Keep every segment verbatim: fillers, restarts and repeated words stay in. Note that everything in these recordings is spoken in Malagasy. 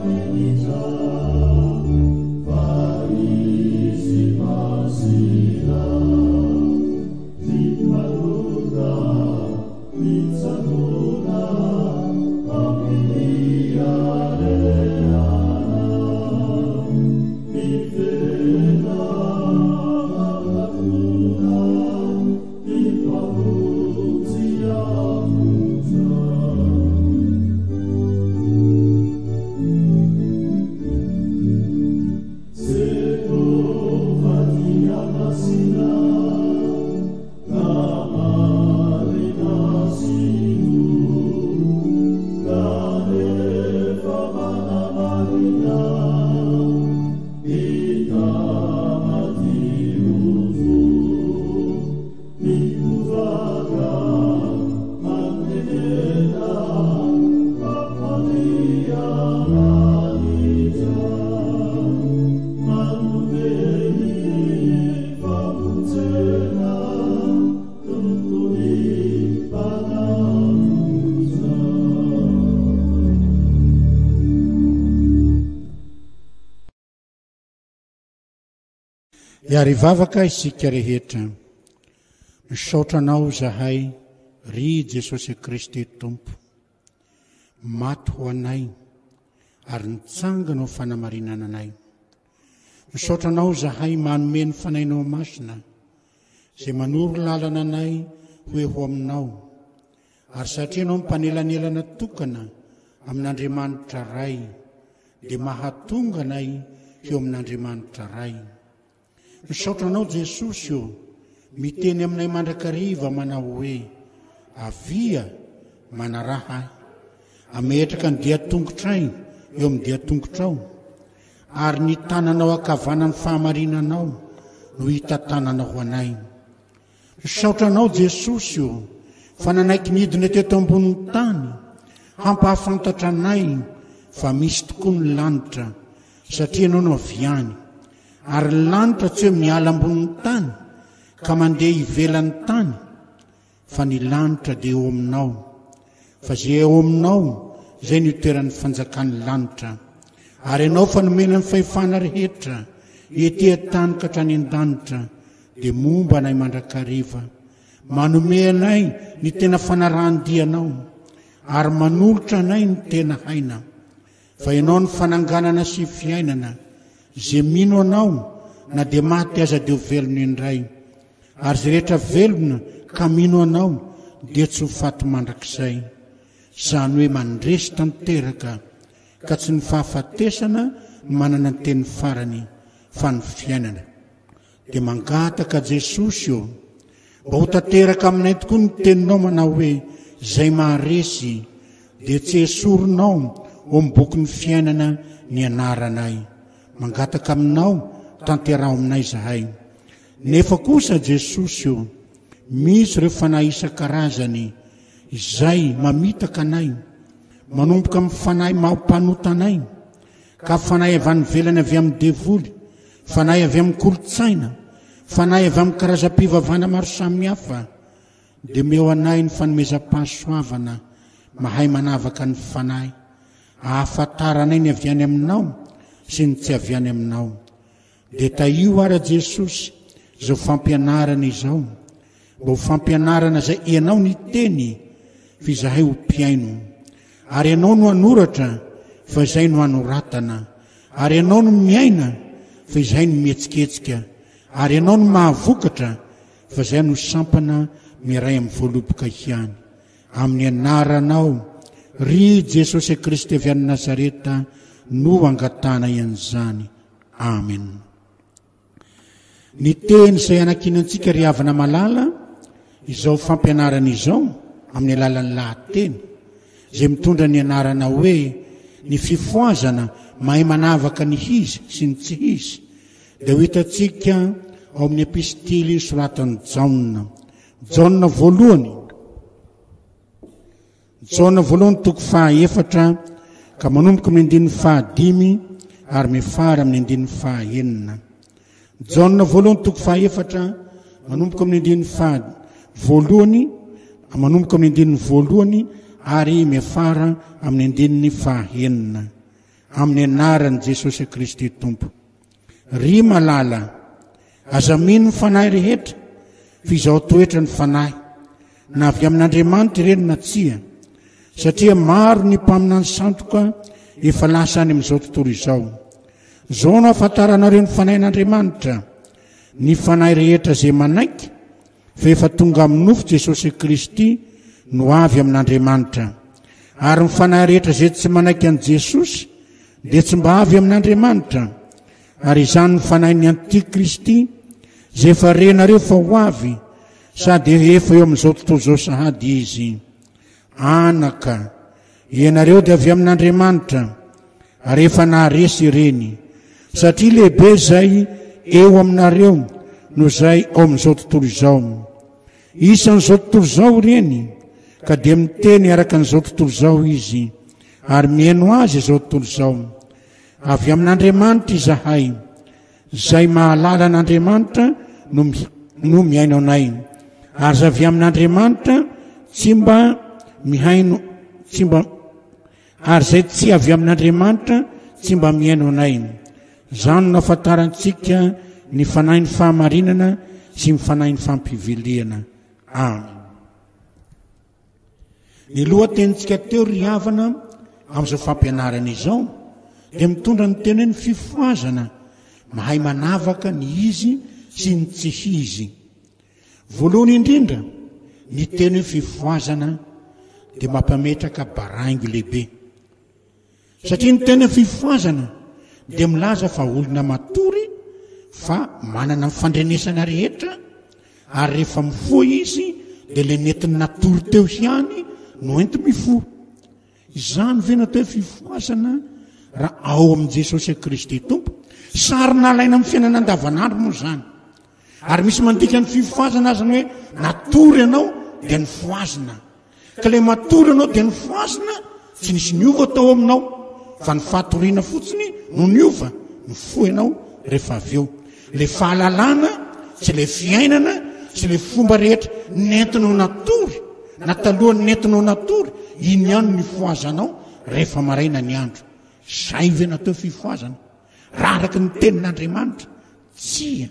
Iarivavaka isika rehetra, misaotranao zahay, ry Jesosy Kristy Tompo. Maty ho anay, ary nitsangana ho fanamarinana anay. Misaotranao zahay manome ny fanainao masina, izay manoro lalana anay hoe ho aminao. Ary satria anao mimpanelanelana tokana amin'Andriamanitra ray, dia mahatonga anay eo amin'Andriamanitra ray. Misaotranao Jesosy io, miteny aminay mandrakariva manao hoe, avia manaraha, ametraka ny dia tongotray eo amin'ny dia tongotrao, ary ny tananao akavanany fahamarinanao no hita tanana ho anay. Misaotranao Jesosy io, fa nanaiky nidina teto ambonin'ny tany, hampahafantatra anay fa misy tokoa ny lanitra, satria anao no aviany. Ary lanitra tsy hoe miala ambonin'ny tany ka mandeha ivelan'ny tany, fa ny lanitra dia eo aminao. Fa izay eo aminao, izay ny toeran'ny fanjakan'ny lanitra. Ary ianao fa nomena ny fahefana rehetra ety an-tany ka hatrany an-danitra, dia momba anay mandrakariva, manome anay ny tena fanarahan-dianao, ary manolotra anay ny tena haina. Fa ianao ny fananganana sy fiainana, izay mino anao na dia maty aza dia ho velona indray, ary izay rehetra velona ka mino anao dia tsy ho faty mandrakizay. Izany hoe mandresy tanteraka, ka tsy ny fahafatesana manana ny teny farany, fa ny fiainana. Dia mangataka Jesosy io, mba ho tanteraka aminay tokoa ny teninao manao hoe, izay maharesy dia tsy esorinao eo amin'ny boky ny fiainana ny anaranay. Mangataka aminao, tanteraho aminay zahay. Nefa kosa Jesosy io, misy ireo fanahy isan-karazany izay mamitaka anay, manomboka amin'ny fanahy mampanota anay, ka fanahy avy any ivelany avy amin'ny devoly, fanahy avy amin'ny kolotsaina, fanahy avy amin'ny karazam-pivavahana maro samihafa, dia meo anay ny fanomezam-pahasoavana, mahay manavaka ny fanahy, ahafantaranay ny avy any aminao sy ny tsy avy any aminao. Dia taio ara Jesosy izao fampianarana izao, mba ho fampianarana izay ianao ny teny fa izahay ho mpiaino. Ary ianao no anoratra fa izay no anoratana, ary ianao no miaina fa izay no mihetsiketsika, ary ianao no mahavokatra fa izay no sampana miray amin'ny voaloboka ihany. Amin'ny anaranao, ry Jesosy Kristy avy any Nazareta, no angatana ian'izany. Amen. Ny teny izay anakinantsika ry havana malala, izao fampianarana izao amin'ny alalan'ny lahateny, izay mitondra ny anarana hoe ny fifoazana mahay manavaka ny izy sy ny tsy izy, dia ho hitantsika ao amin'ny epistily soratan'i Jaona. Jaona voalohany, Jaona voalohany toko faha-efatra ka manomboka amin'ny andininy fahadimy ary mifara amin'ny andininy fahaenina. Jaona voalohany toko faha-efatra manomboka amin'ny andininy faha voalohany, manomboka amin'ny andininy voalohany ary mifara amin'ny andininy fahaenina. amin'ny anaran'i Jesosy Kristy Tompo. Ry malala, aza mino ny fanahy rehetra, fizao toetra ny fanahy, na avy amin'Andriamanitra ireny na tsia, satria maro ny mpaminany sandoka efa lasa any amin'izao tontolo izao. Zao no ahafantaranareo ny fanahin'Andriamanitra, ny fanahy rehetra izay manaiky, fa efa tonga amin'ny nofo Jesosy Kristy no avy amin'Andriamanitra. Ary ny fanahy rehetra izay tsy manaiky an'i Jesosy dia tsy mba avy amin'Andriamanitra. Ary izany ny fanahin'ny Antikristy izay efa renareo fa ho avy, sady efa eo amin'izao tontolo izao sahady izy. Anaka, ianareo dia avy amin'Andriamanitra, ary efa naharesy ireny, satria lehibe izay eo aminareo no izay ao amin'izao tontolo izao. Isan'izao tontolo izao ireny, ka dia miteny araka n'izao tontolo izao izy, ary mihaino azy izao tontolo izao. Avy amin'Andriamanitra izahay, izay mahalala an'Andriamanitra no, no mihaino anay. Ary avy amin'Andriamanitra tsy mba mihaino, tsy mba, ary izay tsy avy amin'Andriamanitra tsy mba mihaino anay. Zany no ahafantarantsika ny fanahin'ny fahamarinana sy ny fanahin'ny fampiveliana. Amen. Ny lohatenintsika teo ry havana amin'izao fampianarana izao dia mitondra ny teny hoe ny fifoazana, mahay manavaka ny izy sy ny tsy izy. Voalohany indrindra, ny teny hoe fifoazana dia mampametraka baraingo lehibe. Satria ny teny hoe fifoazana dia milaza fa olona matory fa manana ny fandrenesana rehetra, ary rehefa mifoha izy dia le nentin'ny natory teo ihany no enti mifoha. Izany ve natao hoe fifoazana raha ao amin'i Jesosy Kristy Tompo? Sary nalaina amin'ny fiainana andavanandro moa zany. Ary misy mandika ny fifoazana azy ny hoe natory ianao dia ny foazina. Ka le matory ianao dia ny foazina, tsy nisy niova tao aminao, fa ny fatoriana fotsiny no niova, mifoha ianao rehefa avy eo. Le fahalalana sy le fiainana sy le fomba rehetra nentinao natory, na talohan'ny nentinao natory, iny ihany ny foazanao rehefa maraina ny andro. Zay ve natao fifoazana? Raha araky ny tenin'Andriamanitra? Tsia.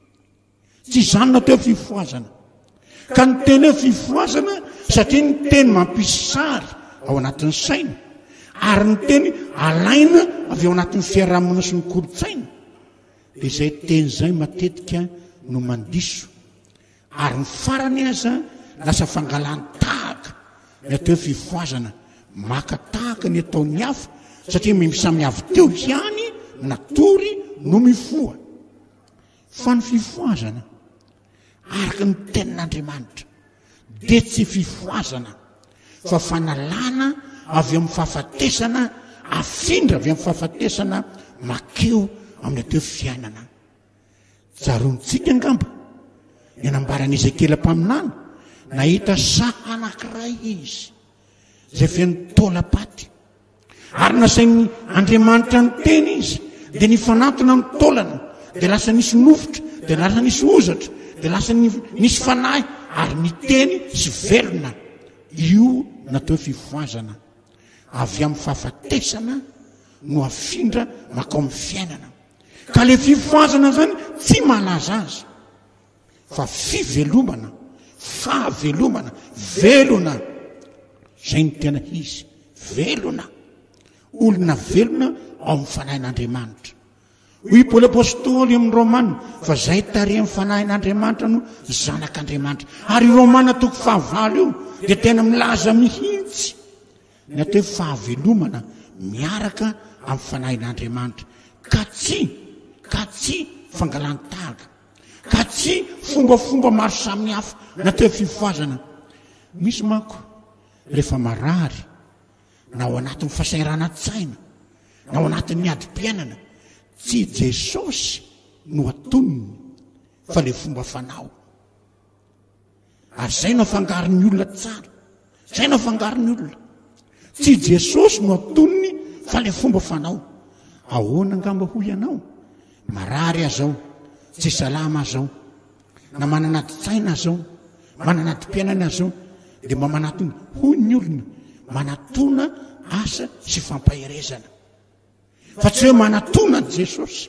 Tsy izany natao fifoazana. Ka ny teny hoe fifoazana satria ny teny mampisy sary ao anatin'ny saina, ary ny teny alaina avy ao anatin'ny fiarahamonina sy ny kolotsaina. Dia izay teny izay matetika no mandiso, ary ny farany aza lasa fangalany tahaka ny atao hoe fifoazana, maka tahaka ny ataon'ny hafa, satria misamiavy teo ihany natory no mifoha. Fa ny fifoazana araka ny tenin'Andriamanitra dia tsy fifoazana, fa fanalana avy amin'ny fahafatesana, afindra avy amin'ny fahafatesana makeo amin'ny atao fiainana. Tsarontsika angamba ny anambaran'i Ezekela mpaminana, nahita saha anankiray izy izay feno taolapaty, ary nasain'ny Andriamanitra ny teny izy, dia nifanatona ny taolana, dia lasa nisy nofotra, dia lasa nisy ozatra, dia lasa nisy fanahy, ary ny teny sy velona. Io natao fifoazana avy amin'ny fahafatesana no afindra makao amin'ny fiainana. Ka le fifoazana zany tsy malaza azy, fa fivelomana, fahavelomana, velona. Zay ny tena izy, velona. Olona velona ao amin'ny fanahin'Andriamanitra. Hoy Paoly apôstôly amin'ny Romana, fa zay tarehy amin'ny fanahin'Andriamanitra no zanak'Andriamanitra. Ary Romana toko fahavalo io dia tena milaza mihitsy ny atao hoe fahavelomana miaraka amin'ny fanahin'Andriamanitra, ka tsy ka tsy fangalantahaka, ka tsy fombafomba maro samihafa natao hoe fifoazana. Misy manko rehefa marary, na ao anatin'ny fahasahiran-tsaina, na ao anatin'ny adi-piainana, tsy Jesosy no atonony, fa le fomba fanao. Ary zay no afangaron'ny olona tsara, zay no afangaron'ny olona. Tsy Jesosy no atonony, fa le fomba fanao. Ahoana angamba hoy ianao? Marary azao, tsy salama azao, na manana adi-tsaina azao, manana adi-piainana azao, dia mba manatony hoy ny olona, manatona asa sy fampaherezana. fa tsy hoe manatona Jesosy.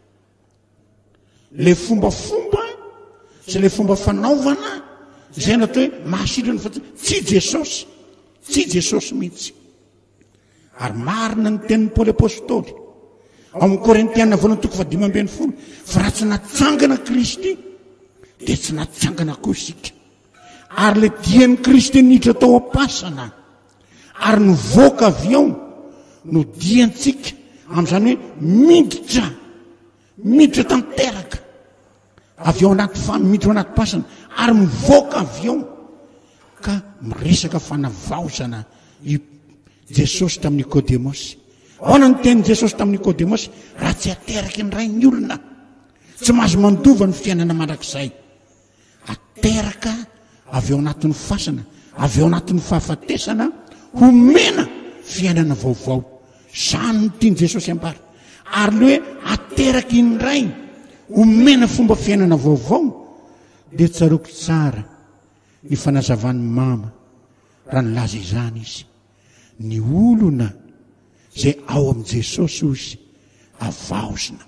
Le fombafomba sy le fomba fanaovana zay natao hoe mahasitrany fa tsy Jesosy, tsy Jesosy mihitsy. Ary marina ny tenin'ny Paoly apôstôly ao amin'ny Korintiana voalohany toko fadimy ambin'ny folo, fa raha tsy natsangana Kristy dia tsy natsangana koa isika. Ary le dian'ny Kristy niditra tao am-pasana ary nivoaka avy ao no diantsika amin'izany hoe miditra miditra tanteraka avy ao anaty fa miditra ao anaty pasana ary mivoaka avy ao ka miresaka fanavaozana i Jesosy tamin'ny Nikodemosy. Ahoana ny tenin'i Jesosy tamin'ny Nikodemosy? Raha tsy ateraky ny ray ny olona tsy mahazo mandova ny fiainana mandrakizay. Ateraka avy ao anatin'ny fasana, avy ao anatin'ny fahafatesana, homena fiainana vaovao. Zany no tiany Jesosy ambara. Ary le hoe ateraky ny ray, homena fomba fiainana vaovao, dia tsaroako tsara ny fanazavany mama raha nilaza izany izy. Ny olona zay ao amin'i Jesosy ozy avaozina.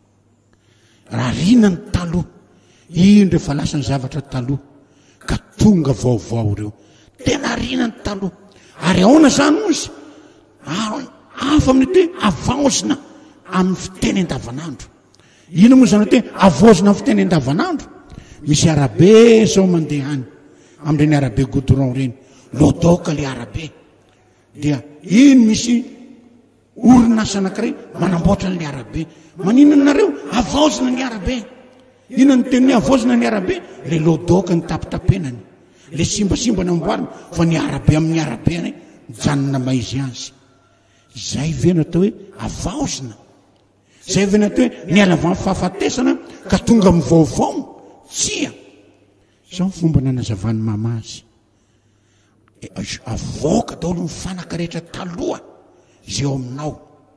Raha rina ny taloha, indro efa lasa ny zavatra taloha ka tonga vaovao reo. Tena rina ny taloha. Ary ahoana zany ozy? Afa amin'ny hoe avaozina amin'ny fiteny andavanandro. Ino moa zany hoe avaozina amin'ny fiteny andavanandro? Misy arabe zao mandeha any amin'ireny arabe goudron reny, lodoka le arabe. Dia iny misy orinasa anankiray manamboatra ny arabe. Maninona nareo? Avaozina ny arabe. Ino ny teny avaozina ny arabe? Le lodoka ny tapitapenany, le simbasimba ny amboariny, fa ny arabe amin'ny arabe any mijanona maizy azy. Zay ve natao hoe avaozina? Zay ve natao hoe niala avy amin'ny fahafatesana ka tonga amin'ny vaovao? Tsia. Zao ny fomba nanazavany mama azy. Avoaka daholo ny fanaka rehetra taloha zay ao aminao.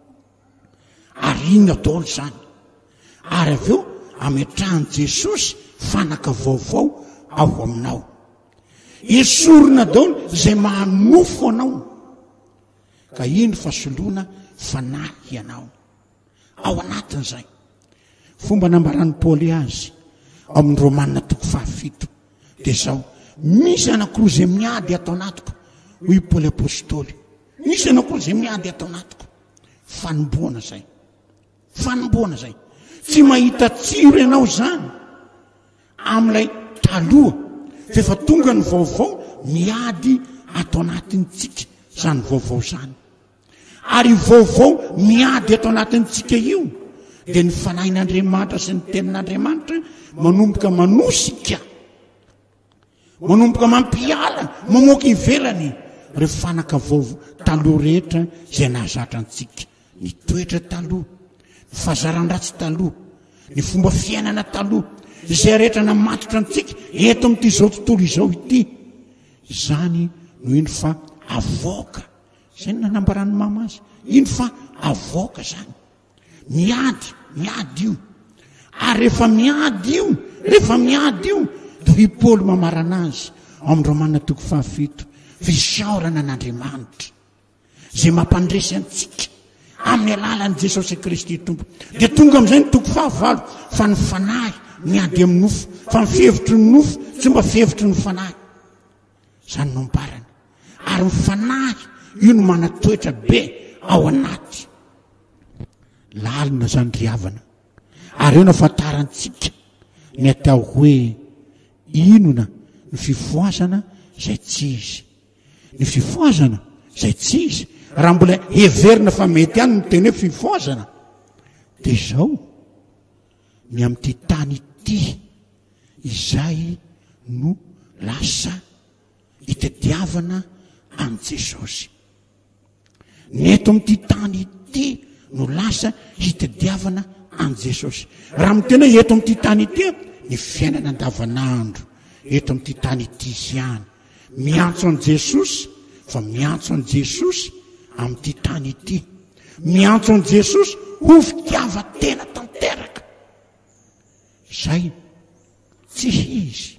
Ary iny daholo zany. Ary avy eo ametrahany Jesosy fanaka vaovao ao aminao. Esorina daholo zay manofo anao. Ka iny fasoloana fanahy ianao ao anatin'izay. Fomba nambarany Paoly azy ao amin'ny Romanina toko fahafito dia zao: misy anankiroa zay miady atao anatiko, hoy Paoly apôstôly. Misy anankiroa zay miady atao anatiko. Fanomboana zay. Fanomboana zay. Tsy mahita tsiro ianao zany amin'ilay taloha, fa efa tonga ny vaovao miady atao anatintsika zany vaovao zany. Ary vaovao miady atao anatintsika io dia ny fanahin'Andriamanitra sy ny tenin'Andriamanitra manomboka manosika, manomboka mampiala, mamoaka ivelany ireo fanaka vaovao taloha rehetra zay nahazatra antsika. Ny toetra taloha, ny fahazaran-dratsy taloha, ny fomba fiainana taloha, izay rehetra namatotra antsika eto amin'ity zao tontolo izao ity. Zany no ino fa avoaka. Zay no nanambarany mama azy. Ino fa avoaka zany. Miady, miady io. Ary rehefa miady io, rehefa miady io, dia i Paoly mamarana azy amin'ny Romanina toko fahafito, fisaorana an'Andriamanitra zay mampandresy antsika amin'ny alalan'i Jesosy Kristy Tompo. Dia tonga amin'izay ny toko fahavalo, fa ny fanahy miady amin'ny nofo, fa ny fihevitry ny nofo tsy mba fihevitry ny fanahy. Zany no mparana. Ary ny fanahy io no manatoetra be ao anaty. Lalina zany riavana. Ary eo no afantarantsika ny atao hoe inona ny fifoazana zay tsy izy. Ny fifoazana zay tsy izy. Raha mbola heverina fa mety ihany ny teny hoe fifoazana, dia izao ny amin'ity tany ity izay no lasa hitadiavana an Jesosy. Ny eto amin'ity tany ity no lasa hitadiavana an Jesosy. Raha mitena eto amin'ity tany ity, ny fiainana andavanandro eto amin'ity tany ity ihany. Miantso an Jesosy, fa miantso an Jesosy amin'ity tany ity. Miantso an Jesosy ho fitiavan-tena tanteraka. Zay tsy izy.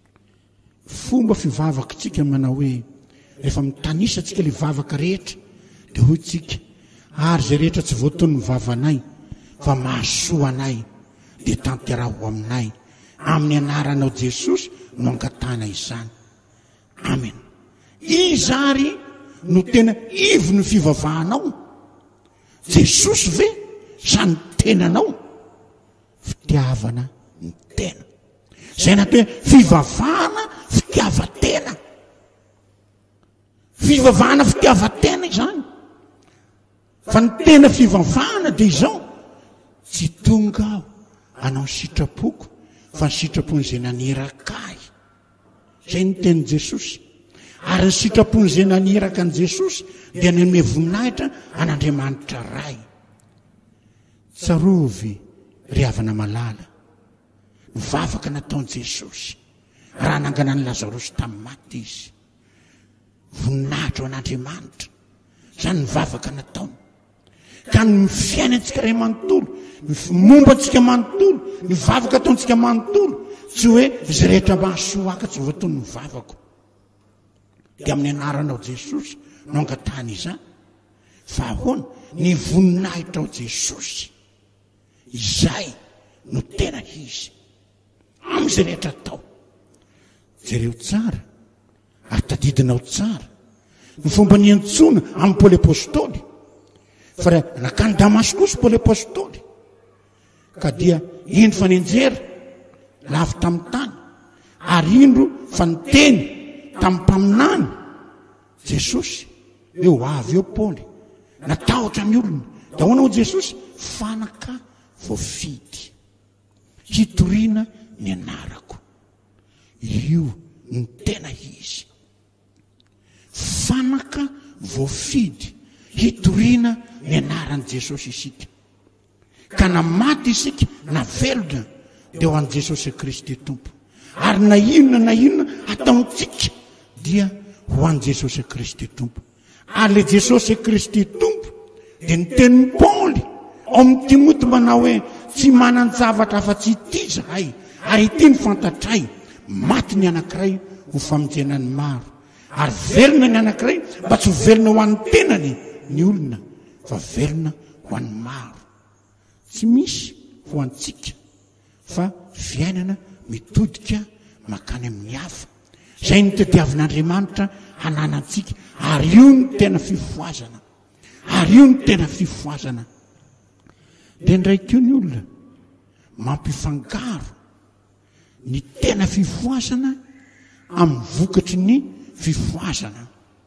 Fomba fivavaka tsika manao hoe rehefa mitanisa tsika le vavaka rehetra, dia hoy tsika ary zay rehetra tsy voatony vavanay fa mahasoa anay dia tanteraho aminay amin'ny anaranao Jesosy no angatana izany. Amen. Izary no tena ivo ny fivavahanao. Jesosy ve sa ny tenanao? Fitiavana ny tena. Zay na hoe fivavahana fitiavatena. Fivavahana fitiavatena izany. Fa ny tena fivavahana dia izao, tsy tonga aho anao sitrapoko fa ny sitrapon'izay naniraka ahy. Zay ny tenin Jesosy. Ary ny sitrapon'izay naniraka an Jesosy dia nanome voninahitra an'Andriamanitra ray. Tsarovy ry havana malala, mivavaka nataon Jesosy raha nangana ny Lazarosy tamin'ny maty izy. Voninahitra an'Andriamanitra zany mivavaka nataony. Ka ny fiainantsika ray manontolo, momba antsika manontolo, ny vavaka ataontsika manontolo, tsy hoe izy rehetra mahasoaka tsy voatony mivavako. Dia amin'ny anaranao Jesosy no angatany izany. Fa ahoana ny voninahitra ao Jesosy, izay no tena izy amin'izay rehetra atao. Jereo tsara ary tadidinao tsara ny fomba niantsoana amin'ny Paoly apôstôly. Fa raha nakany Damascus Paoly apôstôly ka dia indro fa nianjera lavy tamin'ny tany, ary indro fa niteny tamin'ny mpaminany Jesosy eo avy eo Paoly natahotra ny olona. Da ahoana ho Jesosy? Fanaka voafidy, hitoriana ny anarako. Io ny tena izy. Fanaka voafidy, hitoriana ny anaran'i Jesosy isika. Ka na maty isika na velona dia ho an'i Jesosy Kristy Tompo. Ary na inona na inona ataontsika dia ho an'i Jesosy Kristy Tompo. Ary le Jesosy Kristy Tompo dia ny tenin'ny Paoly ao amin'ny Timoty manao hoe tsy manan-javatra afa-tsy ity zahay, ary ity ny fantatray, maty ny anankiray ho famonjena ny maro, ary velona ny anankiray mba tsy ho velona ho an'ny tenany ny olona, fa velona ho an'ny maro. Tsy misy ho antsika fa fiainana mitodika makany amin'ny hafa. Zay ny tadiavin'Andriamanitra hananantsika, ary io ny tena fifoazana. Ary io ny tena fifoazana. Dia ndraiky io ny olona mampifangaro ny tena fifoazana amin'ny vokatry ny fifoazana.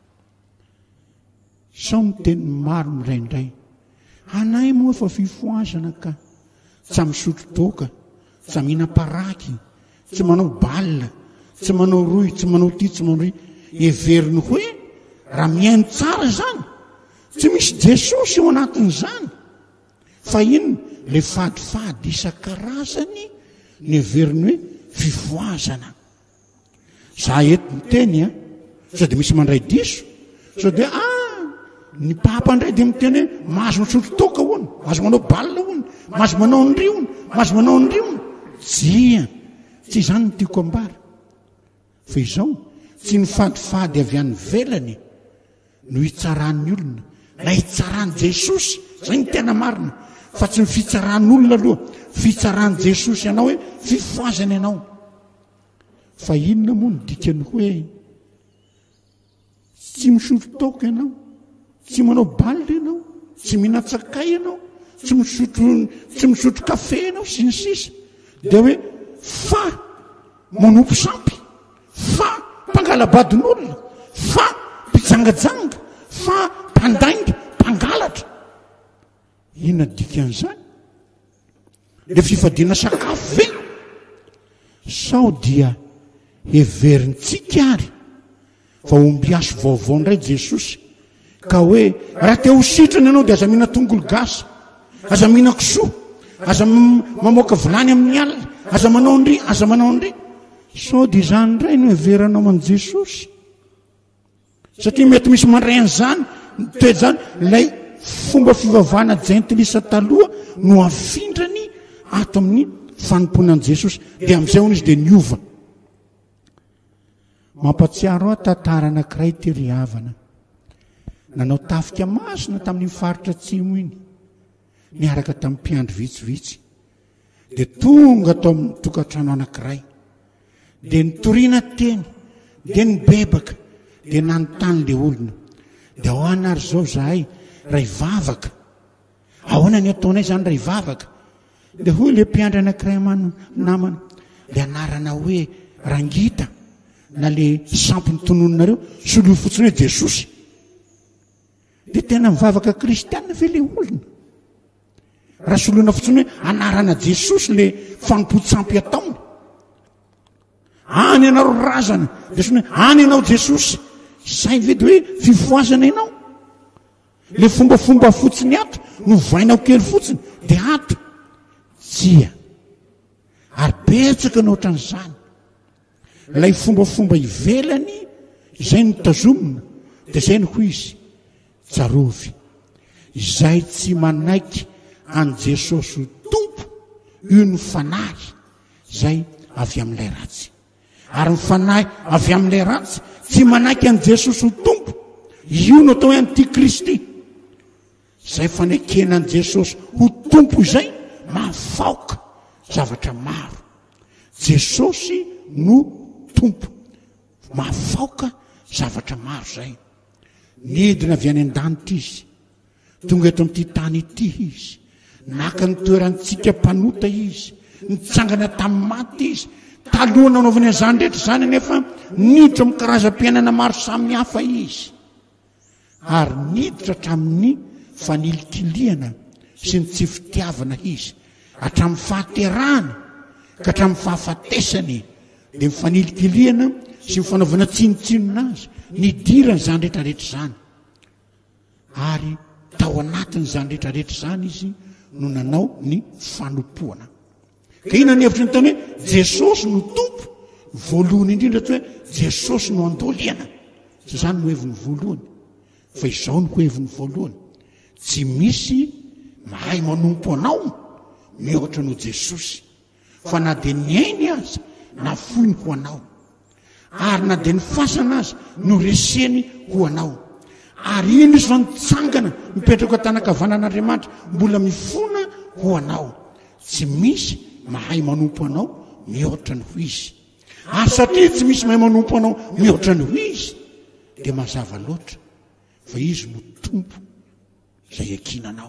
Sao ny teny maro miraindray, anay moa fa fifoazana ka, tsy misotro toaka, tsy mihinam-paraky, tsy manao balia, tsy manao roy, tsy manao ty, tsy manao ry. Heveriny hoe raha miaino tsara zany, tsy misy Jesosy eo anatin'izany. Fa inona? Le fadifady isan-karazany ny heveriny hoe fifoazana. Za eto ny teny a, sao dia misy mandray diso, sao dia ah, ny papa indray dia miteny hoe mahazo misotro toaka hono, mahazo manao balia hono, mahazo manao an'ry hono, mahazo manao an'ry hono. Tsia, tsy izany ny tiako ambara. Fa izao, tsy ny fadifady avy any velany no hitsaran'ny olona, na hitsaran'i Jesosy, zay ny tena marina. Fa tsy ny fitsaran'olona aloha, fitsaran'i Jesosy ianao hoe fifoazana ianao. Fa inona moa ny dikany hoe tsy misotro toaka ianao, tsy manao balia ianao, tsy mihinan-tsakay ianao, tsy misotro tsy misotro kafe ianao sy ny sisa, dia hoe fa manompo sampy, fa mpangalabadin'olona, fa mpijangajanga, fa mpandainga, mpangalatra. Inona dikan'izany? Le fifadiana sakafo ve? Sao dia heverintsika ary fa ombiaso vaovao indray Jesosy, ka hoe raha te ho sitrana ianao dia aza mihina tongolo gasy, aza mihina kisoa, aza mamoaka vilany amin'ny alina, aza manao an'ry, aza manao an'ry. Sao dia izany indray no heveranao aman' Jesosy. Satria mety misy mandray an'izany, toetra zany, ilay fomba fivavahana jentilisa taloha no afindrany ato amin'ny fanomponan'i Jesosy, dia amin'izay hono izy dia niova. Mampatsiaro aho tantara anankiray ty ry havana. nanao tafika masina tamin'ny mifaritra atsimo iny niaraka tamin'ny mpiandry vitsivitsy dia tonga atao amin'ny tokantrano anankiray dia nitoriana teny dia nibebaka dia nanontany le olona dia ahoana ary zao zahay ray vavaka ahoana ny ataonay zany ray vavaka dia hoy le mpiandry anankiray amano namana le anarana hoe rangita na le sampy ny tonononareo soloa fotsiny hoe Jesosy dia tena mivavaka kristianina ve le olona raha soloana fotsiny hoe anarana Jesosy le fanompo-tsampy ataony any ianao razana dia sony hoe any ianao Jesosy izay vedy hoe fifoazana ianao le fombafomba fotsiny ato no vainao kely fotsiny dia ato tsia ary betsaka no ohatran'izany ilay fombafomba ivelany izay no tazomina dia izay no hoy izy tsarovy izay tsy manaiky any Jesosy ho tompo io no fanahy izay avy amin'ilay ratsy ary ny fanahy avy amin'ilay ratsy tsy manaiky any Jesosy ho tompo io no atao hoe antikristy izay fanekena any Jesosy ho tompo izay mahafaoka zavatra maro Jesosy no tompo mahafaoka zavatra maro zay nidina avy any an-danitra izy tonga eto amin'ity tany ity izy naka ny toerantsika mpanota izy nitsangana tamin'ny maty izy taloha nanaovany an'izany rehetra zany nefa niditra amin'ny karazam-piainana maro samihafa izy ary niditra hatramin'ny fanilikiliana sy ny tsy fitiavana izy hatramin'ny fahaterahana ka hatramin'ny fahafatesany dia mifanilikiliana sy mifanaovana tsinotsinona azy nidirany zany rehetrarehetra zany ary tao anatiny zany rehetrarehetra zany izy no nanao ny fanompoana ka ina ny hevitra ny tany hoe Jesosy no tompo voalohany indrindra tsy hoe Jesosy no andoliana sy zany no heviny voalohany fa izao no heviny voalohany tsy misy mahay manompo anao mihoatra no Jesosy fa na dia ny ainy azy na foiny ho anao ary na dia ny fasana azy no reseny ho anao ary ino izy fa nitsangana mipetraka tanakavanan'Andriamanitra mbola mifona ho anao tsy misy mahay manompo anao mihoatra ny ho izy ary satria tsy misy mahay manompo anao mihoatra ny ho izy dia mazava loatra fa izy no tompo izay ekinanao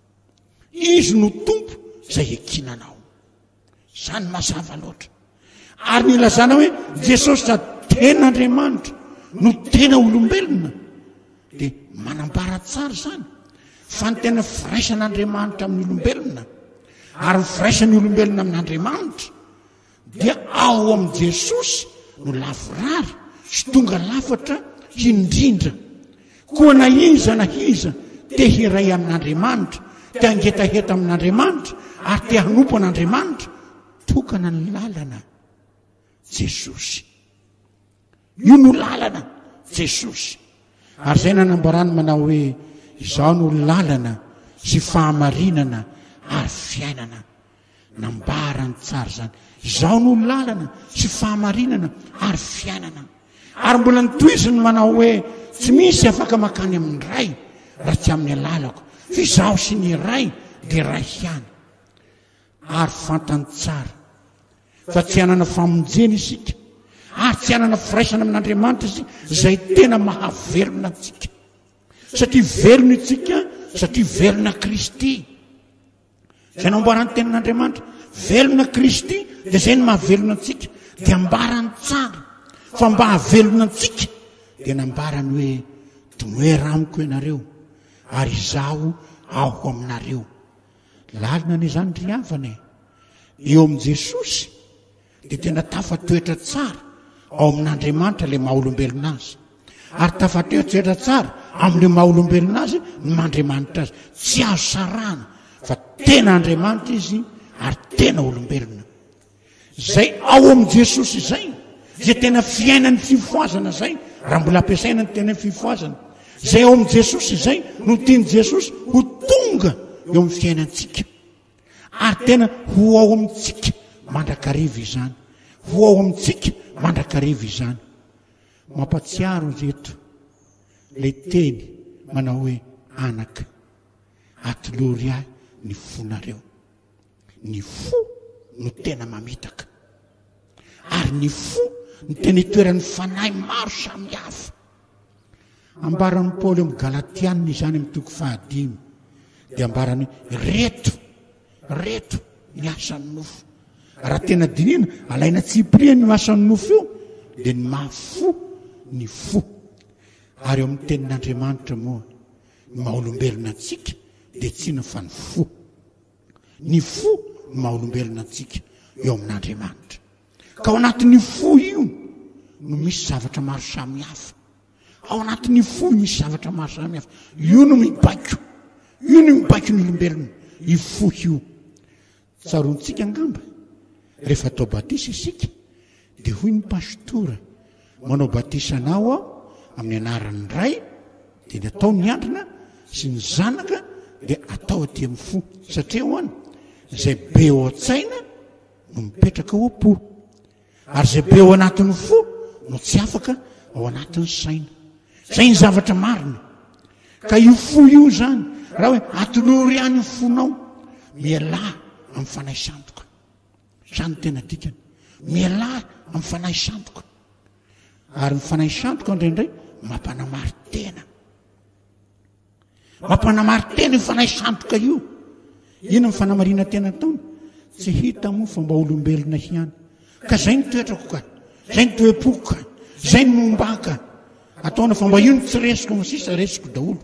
izy no tompo izay ekinanao zany mazava loatra ary nilazana hoe Jesosy sady tena Andriamanitra no tena olombelona dia manambara tsara zany fa ny tena firaisan'Andriamanitra amin'ny olombelona ary mifiraisany olombelona amin'Andriamanitra dia ao amin'i Jesosy no lavorary sy tonga lafatra sy indrindra koa na iza na iza te hiray amin'Andriamanitra te hangetaheta amin'Andriamanitra ary te hanompo an'Andriamanitra tokana ny lalana Jesosy io no lalana Jesosy ary zay nanambarany manao hoe izao no lalana sy fahamarinana ary fiainana nambarany tsara zany izao no lalana sy fahamarinana ary fiainana ary mbola nitoiziny manao hoe tsy misy afaka makany amin'ny ray raha tsy amin'ny alalako fa izaho sy ny ray dia ray ihany ary fantany tsara fa tsy hanana famonjena isika ary tsy hanana firaisana amin'Andriamanitra isika izay tena mahavelona antsika satria velona itsika satria velona Kristy izay nambarany tenan'Andriamanitra velona Kristy dia izay no mahavelona antsika dia ambarany tsara fa mba havelona antsika dia nambarany hoe tonoera amiko ianareo ary izaho aho aminareo lalina n'izany ry havana eo amin'i Jesosy dia tena tafatoetra tsara ao amin'Andriamanitra le maha-olombelona azy ary tafatoetra tsara amin'le maha-olombelona azy ny mandriamanitra azy tsy azo sarahana fa tena Andriamanitra izy ary tena olombelona zay ao amin'i Jesosy izay zay tena fiainany fifoazana zay raha mbola ampiasaina ny tena fifoazana zay ao amin'i Jesosy izay no tiany Jesosy ho tonga eo amin'ny fiainantsika ary tena ho ao amintsika mandrakariva izany ho ao amintsika mandrakariva izany mampatsiaro reto le teny manao hoe anaka atolory ahy ny fonareo. Ny fo no tena mamitaka ary ny fo ny tena itoeran'ny fanahy maro samihafa. Ambaran'ny Paoly amin'ny Galatianina izany amin'ny toko fahadimy dia ambarany reto reto ny asan'ny nofo. Raha tena dinina alaina tsipria ny asan'ny nofo io dia ny mahafo ny fo. Ary eo amin'ny tenin'Andriamanitra moa ny maha-olombelona antsika dia tsy ino fa ny fo. Ny fo ny maha-olombelona antsika eo amin'Andriamanitra. Ka ao anatin'ny fo io no misy zavatra maro samihafa. Ao anatin'ny fo misy zavatra maro samihafa. Io no mibaiko. Io no mibaiko ny olombelona. Io fo io. Tsarontsika angamba. Rehefa atao batisa isika dia hoy ny pastora, manao batisa anao aho amin'ny anaran'ny Ray dia ny atao ny andrina sy ny zanaka dia atao aty amin'ny fo. Satria hoany izay be ao an-tsaina no mipetraka ao am-po. Ary izay be ao anatin'ny fo no tsy afaka ao anatin'ny saina. Izay ny zavatra marina. Ka io fo io zany, raha hoe atolory ihany ny fonao, mialahy amin'ny fanahy sandoka. Zany tena dikany. Mialahy amin'ny fanahy sandoka. Ary ny fanahy sandoka indraindray mampanamary tena. Mampanamary tena ny fanahy sandoka io. Ino ny fanamarina tena taony? Tsy hita moa fa mba olombelona ihany. Ka zay ny toetrako ka, zay ny toe-poko ka, zay ny mombaka. Ataona fa mba io ny tsy resiko mo sisa resiko daholo.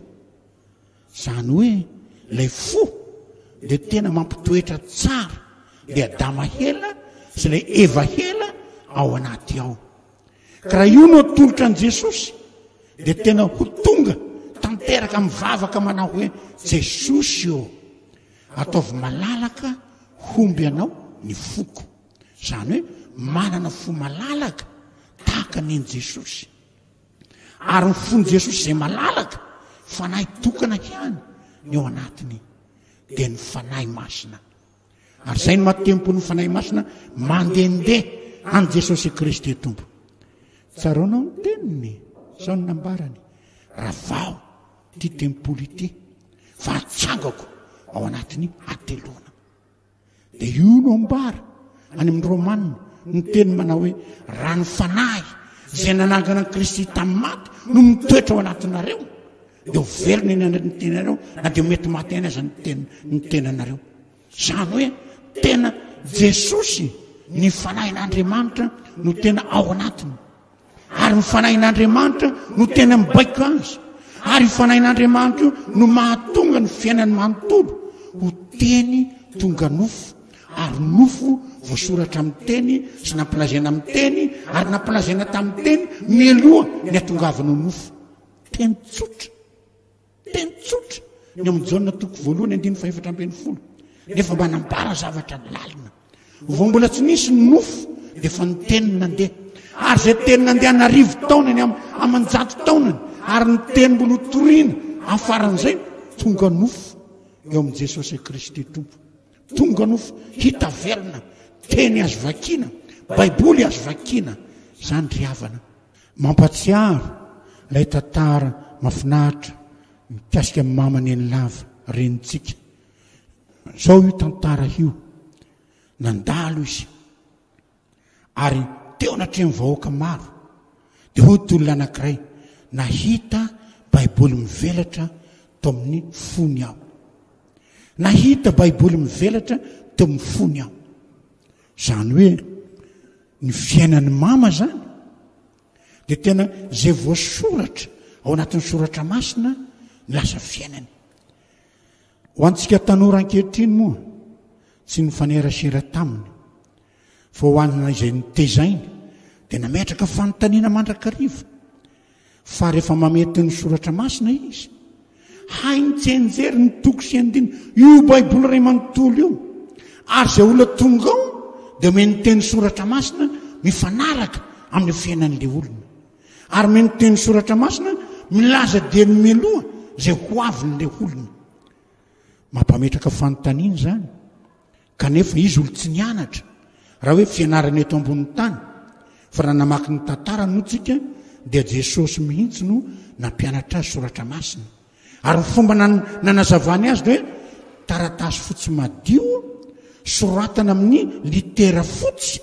Zany hoe ilay fo dia tena mampitoetra tsara dia adama hela sy ilay eva hela ao anaty ao. Ka raha io no atolotra an' Jesosy dia tena ho tonga tanteraka mivavaka manao hoe Jesosy io. Ataovy malalaka homby anao ny foko. Zany hoe manana fo malalaka tahaka ny an'i Jesosy. Ary ny fon'i Jesosy izay malalaka fanahy tokana ihany ny ao anatiny dia ny fanahy masina. Ary izay ny mahatempo ny fanahy masina mandehandeha an' Jesosy Kristy Tompo. Tsaronao ny teniny, sao ny nambarany. Ravao ty tempolo ity fa atsangako ao anatin'ny atelona. Dia io no ambara any amin'ny Romanina ny teny manao hoe raha ny fanahy izay nanangana an' Kristy tamin'ny maty no mitoetra ao anatinareo dia ho velona ny tenanareo na dia mety maty any aza ny tenanareo. Zany hoe tena Jesosy ny fanahin'Andriamanitra no tena ao anatiny. Ary ny fanahin'Andriamanitra no tena mibaiko azy. Ary ny fanahin'Andriamanitra io no mahatonga ny fiainany manontolo ho teny tonga nofo. Ary nofo voasoratra amin'ny teny sy nampilazana amin'ny teny ary nampilazana tamin'ny teny mialoha ny atongavana nofo. Teny tsotra. Teny tsotra. Ny amin'ny jaona toko voalohany andiny fa efatra ambin'ny folo. Nefa mba nambara zavatra lalina. Vao mbola tsy nisy ny nofo dia fa ny teny nandeha. Ary izay teny nandeha narivo taonany amanjato taonany ary ny teny mbola toriana afaran'izay tonga nofo eo amin'i Jesosy Kristy Tompo. Tonga nofo hita velona, teny azo vakiana, baiboly azo vakiana. Zany ry havana. Mampatsiaro ilay tantara mahafinaritra mikasika amin'ny mamany eny lava renitsika. Zao io tantara io nandalo izy ary teo anatrehany vahoaka maro dia hoy ty olona anankiray nahita baiboly mivelatra tao amin'ny fony aho. Nahita baiboly mivelatra teo amin'ny fony aho. Zany hoe ny fiainan'ny mama zany dia tena izay voasoratra ao anatin'ny soratra masina ny lasa fiainany. Ho antsika tanora ankehitriny moa tsy ny fanerasera taminy fa ho anina izay nitezainy dia nametraka fanontaniana mandrakariva. Fa rehefa mamety ny soratra masina izy hainy tsy enjery ny toko sy andiny io baiboly ray manontolo io. Ary izay olona tonga ao dia meny teny soratra masina mifanaraka amin'ny fiainan'ilay olona. Ary meny teny soratra masina milaza dia ny meloha izay ho avin'ilay olona. Mampametraka fanontaniana zany. Kanefa izy olo tsy nianatra raha hoe fianarana eto ambonin'ny tany. Fa raha namaky ny tantara no tsika dia Jesosy mihitsy no nampianatra azy soratra masina. ary ny fomba nanazavany azy de hoe taratasy fotsy madio soratana amin'ny litera fotsy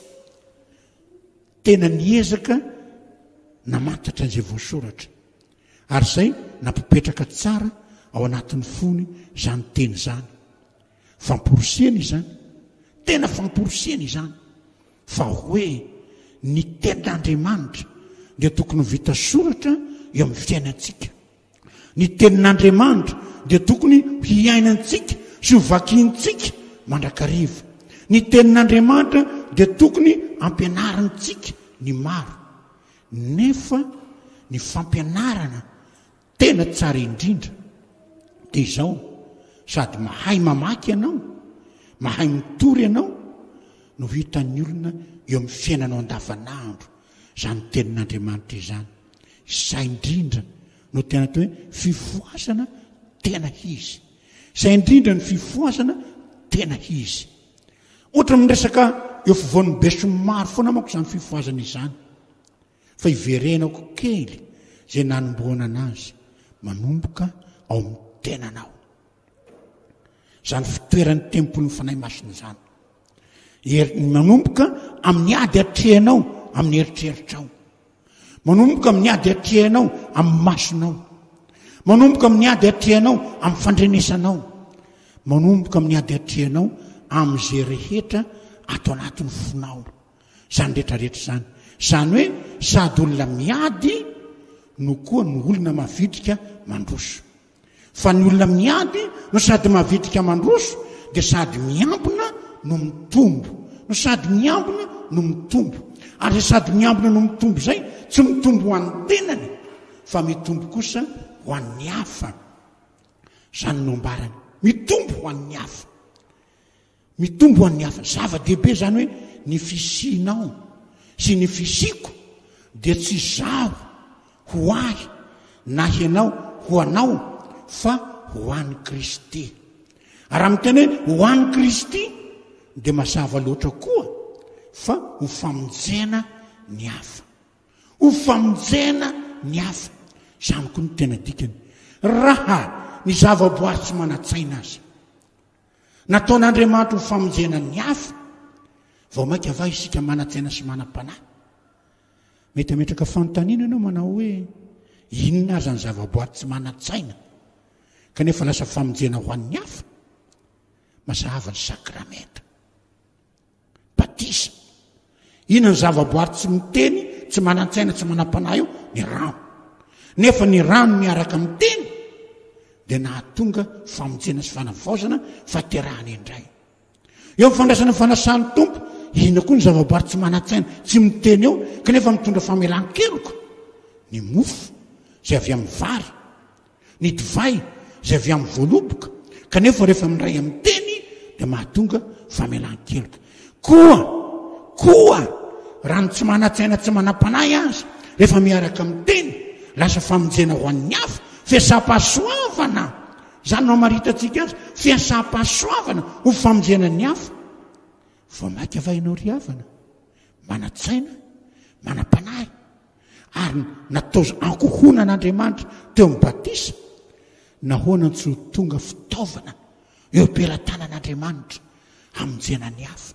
tena niezaka namantatra an'izay voasoratra ary zay nampipetraka tsara ao anatin'ny fony zany teny zany famporosiana izany tena famporosiana izany fa hoe ny tenin'Andriamanitra dia tokony vita soratra eo amin'ny fiainantsika ny tenin'Andriamanitra dia tokony hiainantsika sy hovakiantsika mandrakariva ny tenin'Andriamanitra dia tokony ampianarantsika ny maro nefa ny fampianarana tena tsara indrindra dia izao sady mahay mamaky ianao mahay mitory ianao no hitan'ny olona eo amin'ny fiainanao andavanandro zany tenin'Andriamanitra izany izay indrindra no tena atao hoe fifoasana tena izy izay indrindra ny fifoasana tena izy ohatra miresaka eo fivoan'ny be sy maro foana manko izany fifoasana izany fa iverenako kely zay nanomboana anazy manomboka ao amin'ny tenanao zany fitoeran'ny tempolin'ny fanahy masina zany manomboka amin'ny ady atrehanao amin'ny eritreritrao manomboka amin'ny ady atrehanao amin'ny masonao manomboka amin'ny ady atrehanao amin'ny fandrenesanao manomboka amin'ny ady atrehanao amin'izay rehetra ato anatin'ny fonao zany rehetrarehetra zany zany hoe sady olona miady no koa ny olona mavitrika mandroso fa ny olona miady no sady mavitrika mandroso dia sady miambona no mitombo no sady miambona no mitombo ary sady miambona no mitombo zay tsy mitombo ho an'ny tenany fa mitombo kosa ho an'ny hafa zany nombarany mitombo ho an'ny hafa mitombo ho an'ny hafa zava-dehibe zany hoe ny fisianao sy ny fisiko dia tsy zaho ho ahy na hianao ho anao fa ho an'ny Kristy ary amin'ny teny hoe ho an'ny Kristy dia mazava loatra koa fa ho famonjena ny hafa ho famonjena ny hafa zany koa ny tena dikany raha ny zava-boary tsy manatsaina azy nataon'Andriamanitra ho famonjena ny hafa vao mainka va isika manatsaina sy manam-panahy mety ametraka fanontaniana ianao manao hoe inona azy ny zava-boary tsy manatsaina kanefa lasa famonjena ho an'ny hafa mazava ny sakramenta batisa inona ny zava-boary tsy miteny tsy manatsaina tsy manam-panahy io ny rano nefa ny rano miaraka miteny dia nahatonga famonjena sy fanavaozana faterahana indray eo amin'ny fandraisana fanasany tompo inona koa ny zava-boary tsy manatsaina tsy miteny eo kanefa mitondra famelan-keloko ny mofo zay avy amin'ny vary ny divay zay avy amin'ny voaloboka kanefa rehefa mindray amin'ny teny dia mahatonga famelan-keloko koa koa raha ny tsy manatsaina tsy manam-panahy azy rehefa miaraka amin'ny teny lasa famonjena ho an'ny hafa fiasam-pahasoavana zany no amaritantsika azy fiasam-pahasoavana ho famonjena ny hafa vao mainka va ianao ry havana manatsaina manam-panahy ary natao ankohona an'Andriamanitra teo amin'ny batisa nahoana tsy ho tonga fitaovana eo am-pelantanan'Andriamanitra hamonjena ny hafa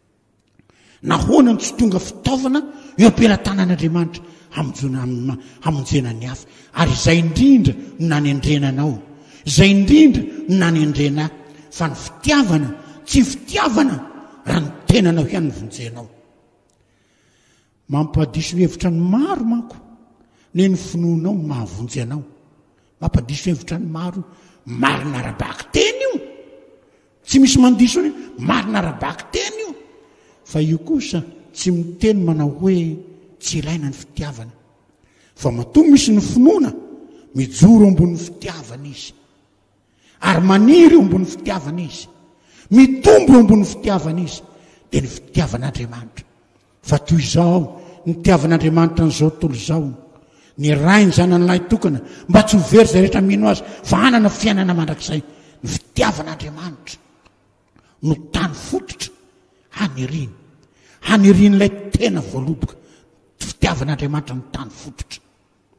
nahoana tsy tonga fitaovana eo am-pelantanan'Andriamanitra hamonjena ny hafa ary izay indrindra no nanendrenanao izay indrindra no nanendrena fa ny fitiavana tsy fitiavana raha ny tenanao ihany ny vonjenao mampadiso hevitra ny maro manko ne ny finoanao mahavonjy anao mampadiso hevitra ny maro marina arabaky teny io tsy misy mandiso ny marina arabaky teny io fa io kosa tsy miteny manao hoe tsy ilaina ny fitiavana fa matoa misy ny finoana mijoro ambony fitiavana izy ary maniry eo ambony fitiavana izy mitombo eo ambony fitiavana izy dia ny fitiavan'Andriamanitra fa toy izao ny fitiavan'Andriamanitra n'izao tontolo izao ny rainy zanan'ilay tokana mba tsy ho very zay rehetra mino azy fa hanana fiainana mandrakizay ny fitiavan'Andriamanitra no tany fototra haniriny hanirin'ilay tena voaloboka fitiavan'Andriamanitra no tany fototra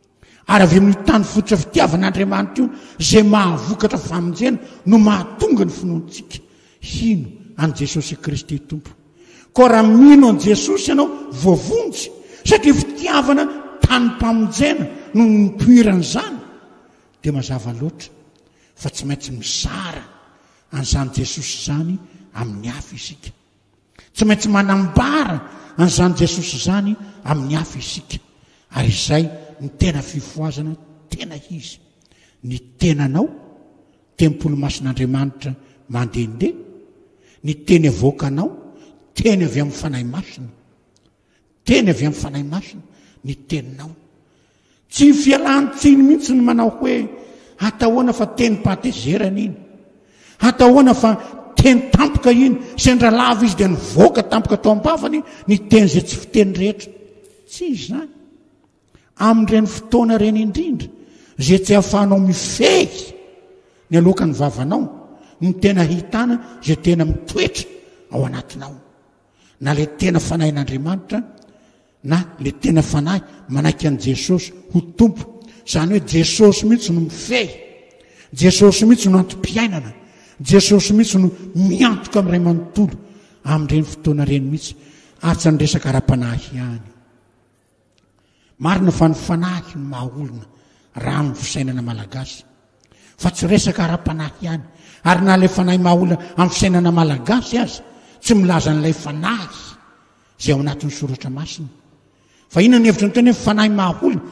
ary avy amin'ny tany fototra fitiavan'Andriamanitra io zay mahavokatra famonjena no mahatonga ny finoantsika hino an Jesosy Kristy tompo. Ko raha mino an Jesosy ianao voavonjy satria fitiavana tany mpamonjena no nipoiran'izany dia mazava loatra fa tsy maintsy mizara an'izany Jesosy zany amin'ny hafa isika. Tsy maintsy manambara an'izany Jesosy zany amin'ny hafa isika. Ary izay ny tena fifoazana tena izy. Ny tenanao tempolo masin'Andriamanitra mandehandeha, ny teny avoakanao teny avy amin'ny fanahy masina, teny avy amin'ny fanahy masina ny teninao. Tsy fialan-tsiny mihitsy ny manao hoe atahoana fa teny patezerana iny, atahoana fa teny tampoka iny, sendra lava izy dia nivoaka tampoka tao am-bavany ny teny zay tsy fiteny rehetra. Tsy izy zany. Amin'ireny fotoana reny indrindra zay tsy ahafahanao mifehy ny alokan'ny vavanao ny tena hitana zay tena mitoetra ao anatinao, na le tena fanahin'Andriamanitra na le tena fanahy manaiky an' Jesosy ho tompo. Zany hoe Jesosy mihitsy no mifehy, Jesosy mihitsy no antom-piainana, Jesosy mihitsy no miantoka amin'ray manontolo amin'ireny fotoana reny mihitsy. Ary tsy ny resaka ara-panahy ihany. Marina fa ny fanahy no mahaolona raha amin'ny fisainana malagasy, fa tsy resaka ara-panahy ihany. Ary na ilay fanahy mahaolona amin'ny fisainana malagasy azy tsy milaza n'ilay fanahy zay ao anatin'ny soratra masina. Fa inona ny hevitra ny teny hoe fanahy mahaolona?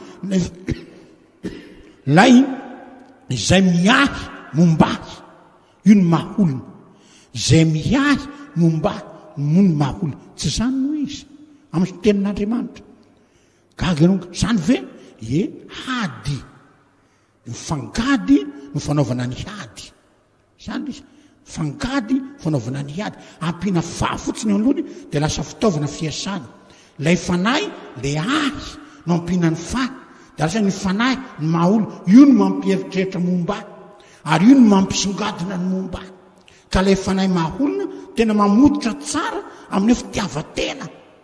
Lay izay miahy mombahy io ny mahaolona, izay miahy mombahy no ny mahaolona. Tsy zany no izy amin'ny tenin'Andriamanitra. Gaga zany ve e hady ny fangady no fanaovana ny hady. Zany izy fangady fanaovana ny hady, ampiana fa fotsiny alohany dia lasa fitaovana fiasana. Lay fanahy le ahy no ampiana ny fa, dia lasa ny fanahy ny mahaolona, io no mampieritreritra momba ary io no mampisongadina ny momba. Ka lay fanahy mahaolona tena mamototra tsara amin'ny fitiavatena.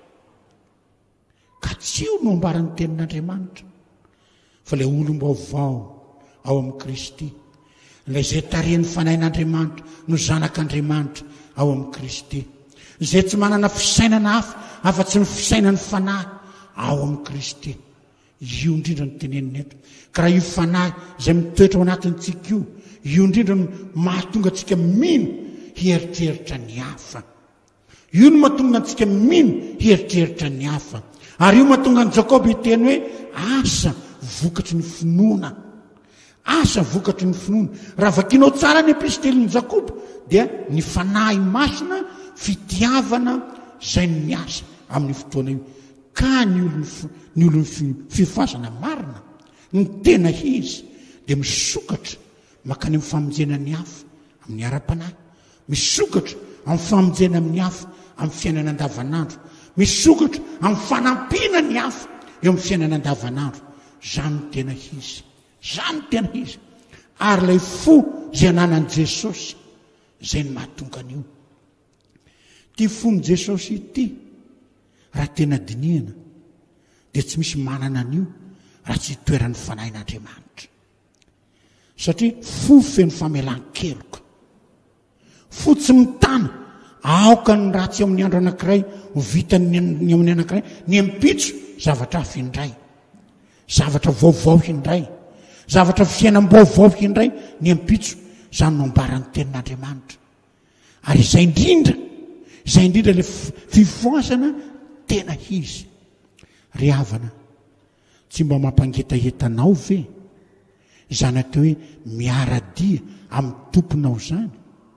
Ka tsy io no ambaran'ny tenin'Andriamanitra fa ilay olom-baovao ao amin'ny Kristy, ilay zay tarehan'ny fanahin'Andriamanitra no zanak'Andriamanitra ao amin'ny Kristy, izay tsy manana fisainana hafa afa-tsy ny fisainan'ny fanahy ao amin'ny Kristy. Io indrindra no tenenina eto. Ka raha io fanahy izay mitoetra ao anatintsika io, io indrindra no mahatonga antsika mino hieritreritra ny hafa. Io no mahatonga antsika mino hieritreritra ny hafa. Ary io mahatonga an Jakoba hiteny hoe asa vokatry ny finoana, asa vokatry ny finoana. Raha vakinao tsara ny epistelin'ny Jakoba dia ny fanahy masina fitiavana zay ny asa amin'ny fotoana io. Ka ny olony olony fifazana marina ny tena izy dia misokatra makany amin'ny famonjena ny hafa amin'ny ara-panahy, misokatra amin'ny famonjena amin'ny hafa amin'ny fiainana andavanandro, misokatra amin'ny fanampiana ny hafa eo amin'ny fiainana andavanandro. Zany no tena izy, zany no tena izy. Ary ilay fo zay ananan'i Jesosy zay ny mahatonga an'io. Ty fon'ny Jesosy ity raha tena dinihana dia tsy misy manana an'io raha tsy toeran'ny fanahin'Andriamanitra. Satria fo feno famelan-keloka, fo tsy mitana aoka ny ratsy amin'ny andro anankiray ho vita ny amin'ny anankiray, ny ampitso zavatra hafa indray, zavatra vaovao indray, zavatra fiainam-baovao indray ny ampitso. Zany no ambaran'ny tenin'Andriamanitra. Ary izay indrindra, izay indrindra ilay fifoasana tena izy. Ry havana, tsy mba mampangetahetanao ve zany atao hoe miaradia amin'ny tomponao zany?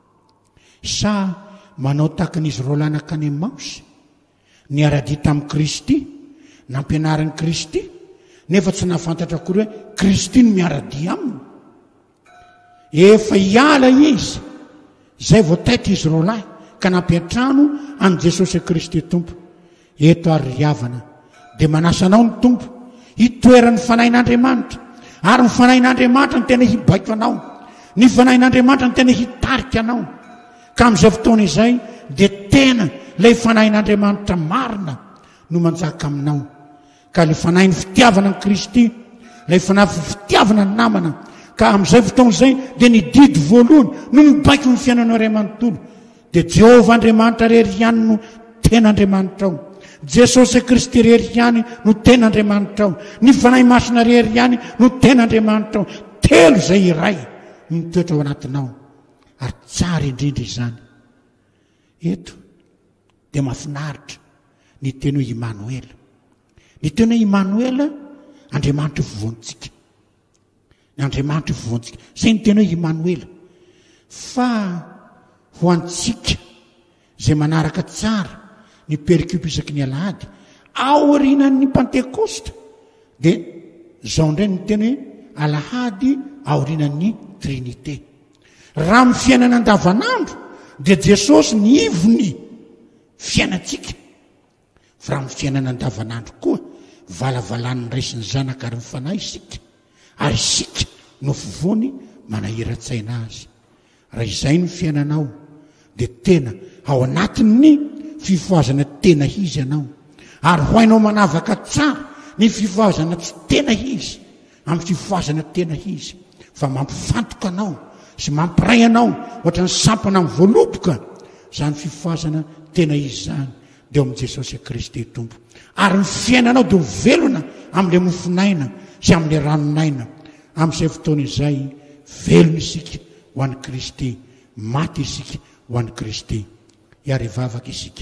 Sa manao takan'izy rolanaka any Emaosy, niaradia tamin'i Kristy, nampianarin'i Kristy, nefa tsy nahafantatra akory hoe Kristy no miaradia aminy. Efa hiala izy, izay vao taitra izy rolahy ka nampiantrano an Jesosy Kristy tompo. Eto ary ry havana, dia manasanao ny tompo hitoeran'ny fanahin'Andriamanitra, ary ny fanahin'Andriamanitra ny tena hibaiko anao, ny fanahin'Andriamanitra ny tena hitarika anao. Ka amin'izay fotoana izay dia tena ilay fanahin'Andriamanitra marina no manjaka aminao. Ka ilay fanahin'ny fitiavana ny Kristy lay fanafy fitiavana ny namana ka amin'izay fotoana izay dia nididy voalohany no mibaiko ny fiainanao iray manontolo dia Jehovah Andriamanitra rery ihany no tena Andriamanitra ao. Jesosy Kristy rery ihany no tena Andriamanitra ao. Ny fanahy masina rery ihany no tena Andriamanitra ao. Telo izay iray mitoetra ao anatinao ary tsara indrindra izany. Eto dia mahafinaritra ny teny hoe Immanuel. Ny teny hoe Immanuel, Andriamanitra vovoantsika. Ny Andriamanitra vovoantsika. Izay ny teny hoe Immanuel. Fa ho antsika izay manaraka tsara ny perikopy isaky ny alahady ao aorianan'ny Pentekosta dia izao indray ny teny hoe alahady aorianan'ny Trinité. Raha amin'ny fiainana andavanandro dia Jesosy ny ivony fiainantsika. Fa raha amin'ny fiainana andavanandro koa valavalan'ny Ray sy ny Zanaka ary ny fanahy isika ary isika no fovoany manahira-tsaina azy. Raha izay ny fiainanao dia tena ao anatin'ny fifoazana tena izy ianao ary ho hainao manavaka tsara ny fifoazana tsy tena izy amin'ny fifoazana tena izy, fa mampifantoka anao sy mampiray anao ohatra ny sampana amin'ny voaloboka izany fifoazana tena izy izany dia ao amin'i Jesosy Kristy Tompo. Ary ny fiainanao dia velona amin'ilay mofinaina sy amin'ilay ranonaina. Amin'izay fotoana izay velona isika ho an'i Kristy, maty isika ho an'i Kristy. Iary vavaka isika.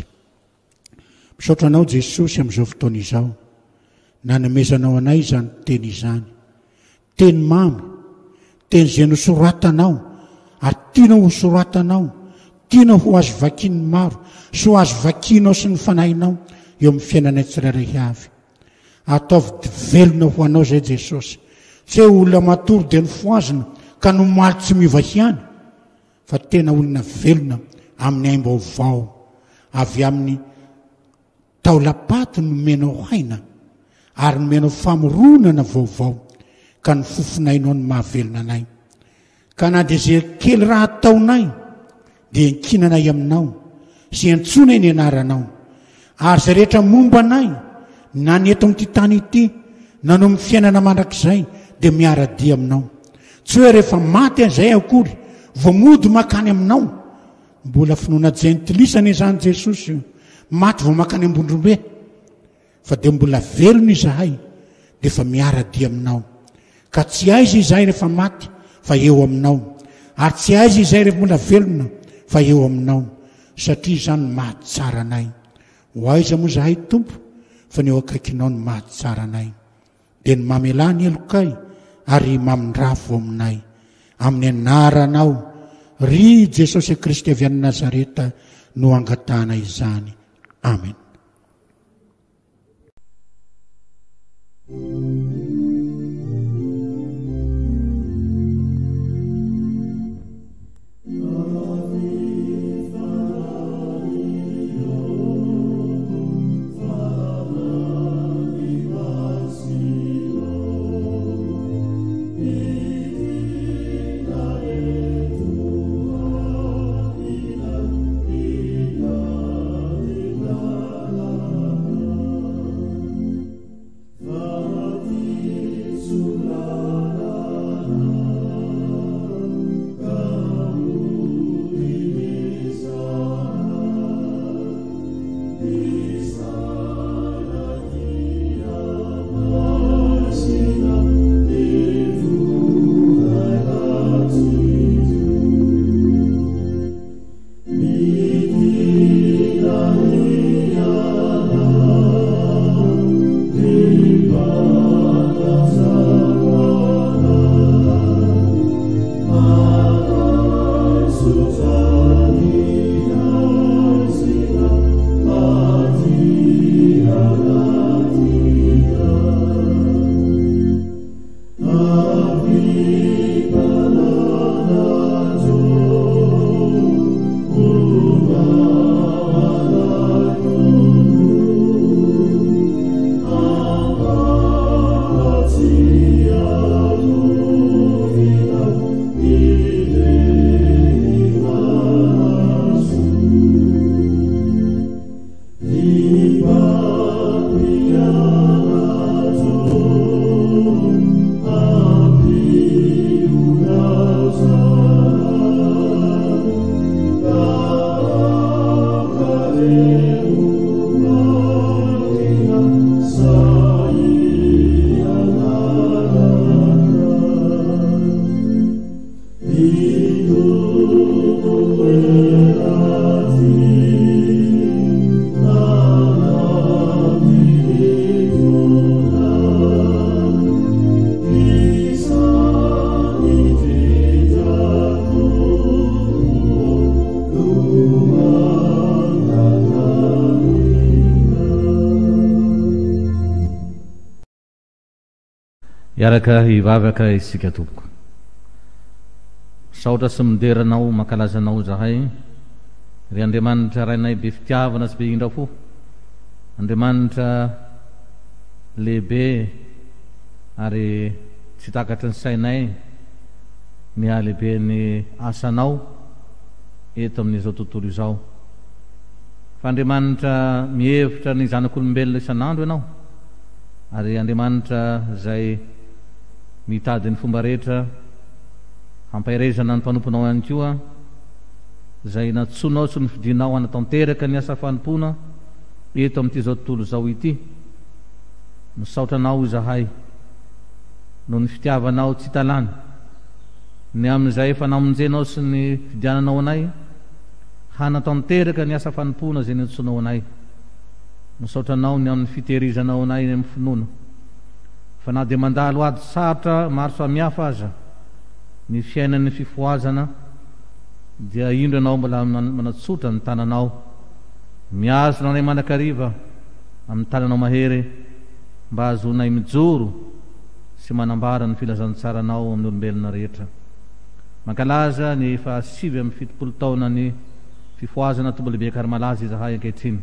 Misaotra anao Jesosy amin'izao fotoana izao, nanomezanao anay izany teny izany. Teny mamy, teny izay nosoratanao ary tiana ho soratanao, tiana ho azo vakiany maro, sy ho azo vakianao sy ny fanahinao eo amin'ny fiainanay tsirairay avy. Ataovy velona ho anao izay Jesosy. Tsy hoe olona matory dia nifoazina ka nomaly tsy miova ihany, fa tena olona velona amin'ny aim-baovao, avy amin'ny taolapaty no menao haina ary nomenao famoronana vaovao, ka ny fofinainao ny mahavelona anay. Ka na dia izay kely raha ataonay dia ankinanay aminao sy antsonay ny anaranao. Ary izay rehetra momba anay na ny eto amin'ity tany ity na no amin'ny fiainana mandrakizay dia miara-dia aminao. Tsy hoe rehefa maty an'izay akory vao mody makany aminao. Mbola finoana jentilisana izany Jesosy io, maty vao makany ambondrombe, fa dia mbola velona izahay dia efa miara-dia aminao. Ka tsy aiza izahay rehefa maty fa eo aminao, ary tsy aiza izahay rehefa mbola velona fa eo aminao, satria izany mahatsara anay. Ho aiza moa izahay Tompo fa ny eo akaikinao ny mahatsara anay. Dia ny mamelà ny elokay ary mamindrafo aminay amin'ny anaranao ry Jesosy Kristy avy any Nazareta no angatana izany. Amen. Amen. Iaraka hivavaka isika tompoko. Saotra sy mideranao mankalazanao zahay. Ry Andriamanitra rainay be fitiavana sy be indrafo. Andriamanitra lehibe ary tsy takatry ny sainay ny ahalehibe ny asanao eto amin'izao tontolo izao. Fa Andriamanitra mihevitra ny zanak'olombelona isan'andro ianao, ary Andriamanitra zay mitady ny fomba rehetra hampairezana ny mpanomponao ihany koa, zay natsonao sy nifidinao hanatanteraka ny asa fanompona eto amin'ity zao tontolo zao ity. Misaotranao izahay no ny fitiavanao tsy talany, ny amin'izay efa namonjenao sy ny fidiananao anay hanatanteraka ny asa fanompona zay nitsonao anay. Misaotranao ny amin'ny fitehirizanao anay ny amin'ny finoana, fa na dia mandalo ady sarotra maro samihafa aza ny fiainan'ny fifoazana, dia indro ianao mbola manatsotra ny tananao, miazona anay manakariva amin'ny tananao mahery, mba azonay mijoro sy manambara ny filazantsaranao amin'ny olombelona rehetra. Mankalaza ny fahasivy amin'ny fitopolo taona ny fifoazana tombolehibe Karmalaza izahay ankehitriny.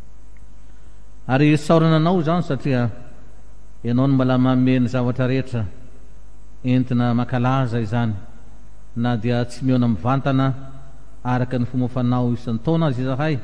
Ary saorana anao zany satria ianao no mbola mameny zavatra rehetra entina mankalaza izany, na dia tsy miona mivantana araka ny fomofanao isan'ny taona azy izahay,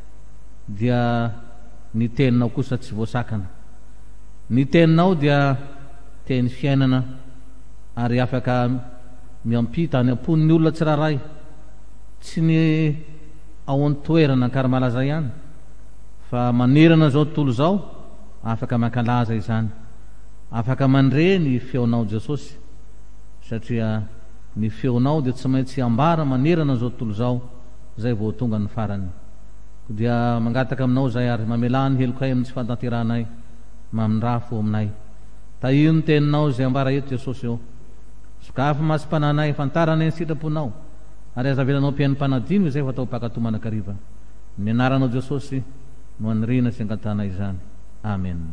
dia ny teninao kosa tsy voasakana. Ny teninao dia teny fiainana, ary afaka miampita ny ampon'ny olona tsiraray, tsy ny ao an-toerana Karmalaza ihany, fa manerana zao tontolo zao afaka mankalaza izany, afaka mandre ny feonao Jesosy, satria ny feonao dia tsy maintsy ambara manerana zao tontolo zao, zay vao tonga ny farany. Dia mangataka aminao zay ary mamelany helokay amin'ny tsy fantanteranay, mamindrafo aminay. Tahio ny teninao zay ambara eto Jesosy eo, sokafa masy-pananay fantarana ny sitraponao, ary azavelanao mpiaino-panadino izay fatao mpakato manakariva. Ny anaranao Jesosy no anirina sy angatana izany. Amen.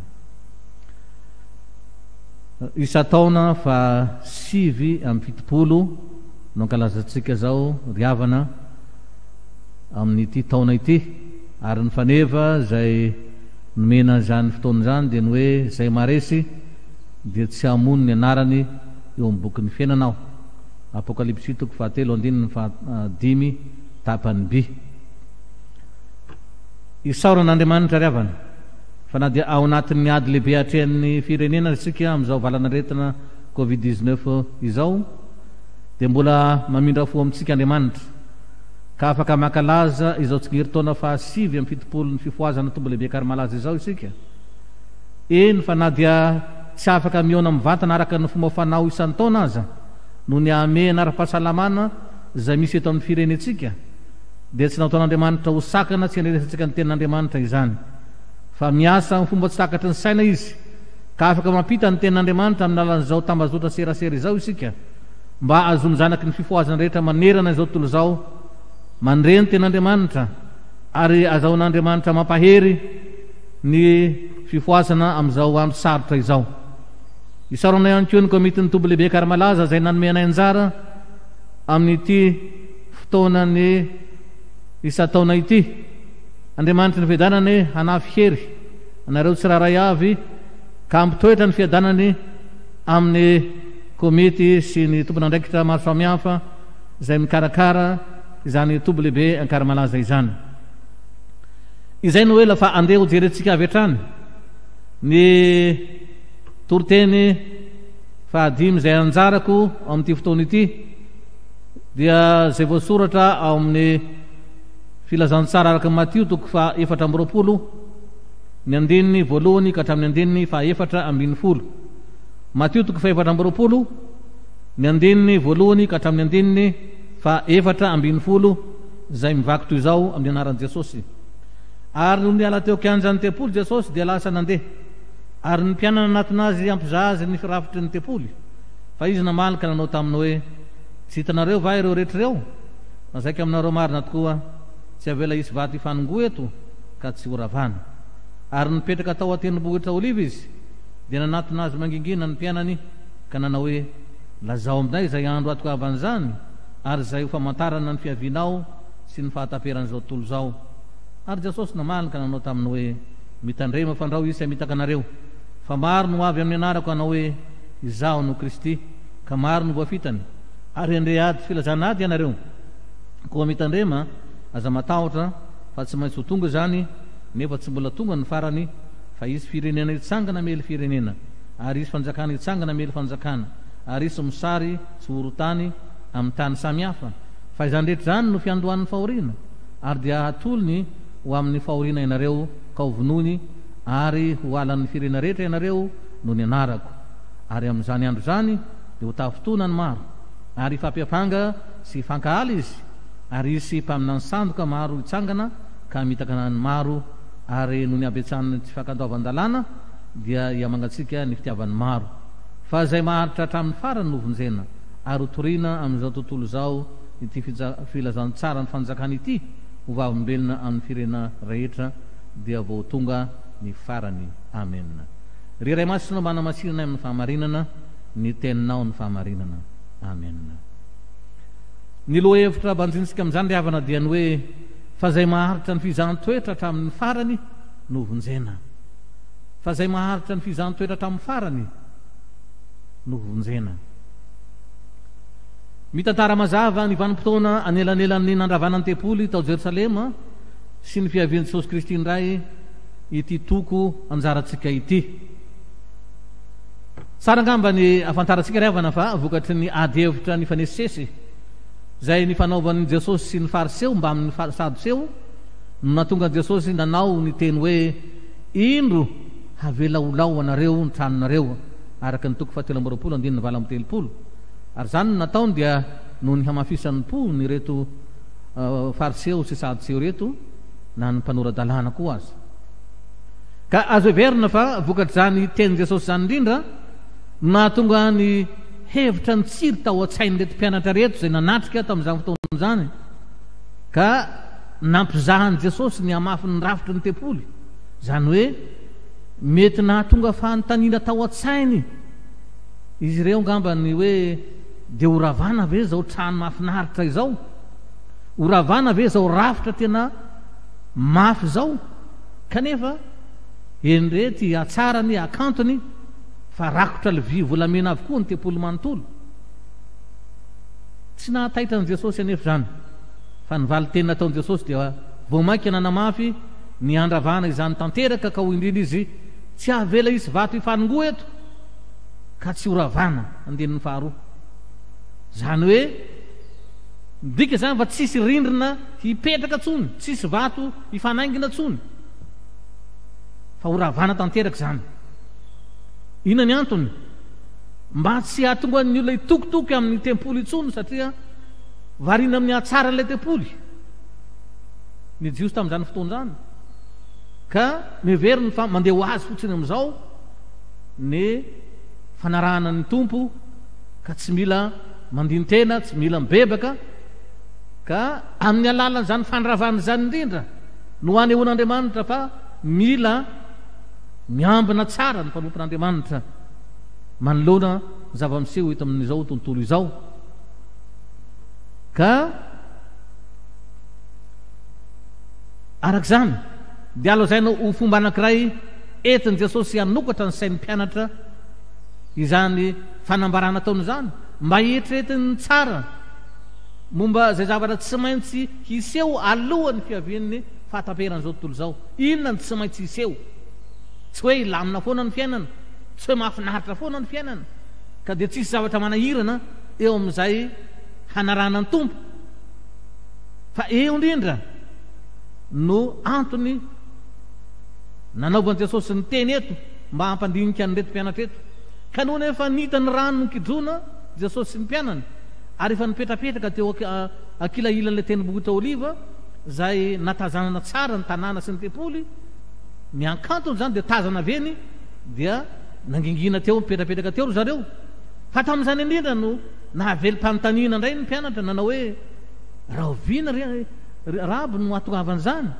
Isa-taona fa sivy amin'ny fitopolo no ankalazantsika zao riavana amin'ity taona ity, ary ny faneva zay nomena zany fotoana zany dia ny hoe zay maresy dia tsy hamono ny anarany eo amin'ny bokin'ny fiainanao. Apokalipsy toko fahatelo andininy fahadimy tapany by. Isaoran'Andriamanitra riavana, fa na dia ao anatin'ny ady lehibe hatrehan'ny firenena isika amin'izao valana retina covid dix-neuf izao, dia mbola mamindrafo amintsika Andriamanitra, ka afaka mankalaza izao tsy herintaona fahasivy amin'ny fitopolo ny fifoazana tombo lehibe Karmalaza izao isika. Eny fa na dia tsy afaka miona mivantana araka ny fomba fanao isan'ny taona aza no ny amena ara-pahasalamana zay misy eto amin'ny firenetsika, dia tsy nataon'Andriamanitra ho sakana tsy handrenesantsika ny tenin'Andriamanitra izany, fa miasa amin'ny fomba tsy takatry ny saina izy, ka afaka mampita ny tenin'Andriamanitra amin'ny alalan'izao tambazotra serasera izao isika, mba azony zanaky ny fifoazana rehetra manerana izao tontolo zao, mandre ny tenin'Andriamanitra, ary azahoan'Andriamanitra mampahery ny fifoazana amin'izao andro sarotra izao. Isaorana ihany koa ny komitiny tombo lehibe Karmalaza zay nanome anay anjara amin'ity fotoanany isa-taona ity. Andriamanitra ny fiadanany hanafy hery anareo tsiraray avy, ka ampitoetra ny fiadanany amin'ny komity sy ny tompon'andraikitra maro samihafa zay mikarakara izany tombo lehibe Karmalaza izany. Izay no hoe lafa andeha ho jerentsika avy hatrany ny toroteny fahadimy zay anjarako amin'ity fotoana ity, dia zay voasoratra ao amin'ny filazantsara araka Matio toko fa efatra amby roapolo ny andininy voalohany ka hatramin'ny andininy fa efatra ambin'ny folo. Matio toko fa efatra amby roapolo ny andininy voalohany ka hatramin'ny andininy fa efatra ambin'ny folo, zay mivaky toy izao amin'ny anaran'i Jesosy. Ary no niala teo kianjan'ny tempoly Jesosy dia lasa nandeha, ary ny mpianana anatinazy ampizazy ny firafitry ny tempoly, fa izy namalika nanao taminy hoe tsy hitanareo va ireo rehetra ireo, mazaiky aminareo marina tokoa tsy avela isy vaty fanongo eto ka tsy horavana. Ary nipetraka tao atenimbohitra oliva izy, dia nanatinazy mangingina ny mpianany ka nanao hoe lazao aminay izay andro atokavan'izany ary zay ho famantarana ny fiavinao sy ny fahataperan'izao tontolo zao. Ary Jesosy namaly ka nanao taminy hoe mitandrema fandrao isy mitaka anareo fa maro no avy amin'ny anarako anao hoe izaho no Kristy ka maro no voafitany ary andre ady filazana ady ianareo koa mitandrema aza matahotra fa tsy maintsy ho tonga zany nefa tsy mbola tonga ny farany fa izy firenena itsangana mely firenena ary izy fanjakana itsangana mely fanjakana ary isy misary sy horotany amin'ny tany samihafa fa izany rehetra zany no fiandohan'ny fahoriana ary dia hatolony ho amin'ny fahoriana ianareo ka ho vonony ary ho alan'ny firena rehetra ianareo no ny anarako ary amin'izany andro zany dia ho tafotona ny maro ary fampiapanga sy fankahala izy ary isy mpaminany sandoka maro itsangana ka mitakana ny maro ary no ny abetsan'ny tsy fankatoavan-dalàna dia iamangatsika ny fitiavan'ny maro fa zay maharitra hatramin'ny farany no vonjena ary hotoriana amin'izao tontolo zao ity filazany tsara ny fanjakana ity ho vavimbelona amin'ny firena rehetra dia vao tonga ny farany. Amen. Ry ray masina mana masirana amin'ny fahamarinana ny teninao ny fahamarinana. Amen. Ny loha hevitra banjintsika amin'izany riavana dia ny hoe fa zay maharitra ny fizahn-toetra hatramin'ny farany no vonjena. Fa zay maharitra ny fizahn-toetra hatramin'ny farany no vonjena. Mitantara mazava ny vanim-potoana anelanelan'ny nandravanany tempoly tao Jerosalema sy ny fiavian'i Jesosy Kristy indray ity toko anjaratsika ity. Tsara ngamba ny afantarantsika riavana fa vokatry ny ady hevitra ny fanesisesy zay ny fanaovan'i Jesosy sy ny fariseo mba amin'ny sadoseo no natonga Jesosy nanao ny teny hoe indro havelaolao anareo ny tranonareo araka ny toko fahatelo amby roapolo andininy valo amby telopolo. Ary zany no nataony dia no ny hamafisan'ny po ny reto uh, fariseo sy sadoseo reto na ny mpanora-dalàna koa azy. Ka azo heverina fa vokatry zany teny Jesosy zany indrindra nahatonga ny hevitra ny tsiry tao an-tsainy reto mpianatra reto zay nanatrika tao amin'izany fotoana zany ka nampizahany Jesosy ny hamafy ny rafitry ny tempoly zany hoe mety nahatonga fanontaniana tao an-tsainy izy ireo ngamba ny hoe de horavana ve zao trano mahafinaritra izao, horavana ve zao rafitra tena mafy zao, kanefa eny rety atsarany akantony fa rakotra levy volamena avokoa ny tempoly manontolo. Tsy nahataitra ny Jesosy anefa zany fa nivaly teny nataon'i Jesosy dia vao mainka nanamafy ny andravana izany tanteraka ka ho indrindra izy tsy avela isy vato ifanongo eto ka tsy horavana andinin'ny faharoa. Zany hoe dika zany fa tsisy rindrina hipetraka tsony, tsisy vato hifanaingina tsony fa horavana tanteraka zany. Ina ny antony? Mba tsy hahatonga ny olona hitokitoky amin'ny tempoly itsony satria variana amin'ny atsara n'ilay tempoly ny jiosy tamin'izany fotoana zany ka miheveriny fa mandeha ho azy fotsiny amin'izao ny fanarahana ny tompo ka tsy mila mandin-tena, tsy mila mibebaka ka amin'ny alalan'izany zany fanravana zany indrindra no hanehoan'Andriamanitra fa mila miambina tsara ny mpanompon'Andriamanitra manoloana zava-miseho hita amin'izao tontolo izao. Ka arak'izany dia alo zay no ho fomba anankiray entin'i Jesosy hanokatra ny sain'ny mpianatra izany fanambarana taony zany mba hietreretiny tsara momba zay zavatra tsy maintsy hiseho alohan'ny fiavian'ny fahataperan'izao tontolo izao. Inona ny tsy maintsy hiseho? Tsy hoe ilamina foana ny fiainana, tsy hoe mahafinaritra foana ny fiainana ka dia tsisy zavatra manahirana eo amin'izay hanarana ny tompo, fa eo indrindra no antony nanaovan'i Jesosy ny teny eto mba hampandinika ny reto mpianatra eto. Ka noho nefa nita ny rano ny kidrona Jesosy sy ny mpianany ary efa nipetrapetraka teo akila ilan'ilay tendrombohitra oliva zay natazanana tsara ny tanàna sy ny tempoly, ny ankantony zany dia tazana veny dia nangingina teo mipetrapetraka teo ry zareo. Fa tamin'izany indrindra no nahaveli-panontaniana indray ny mpianatra nanao hoe raha oviana rabo no atongavan'izany.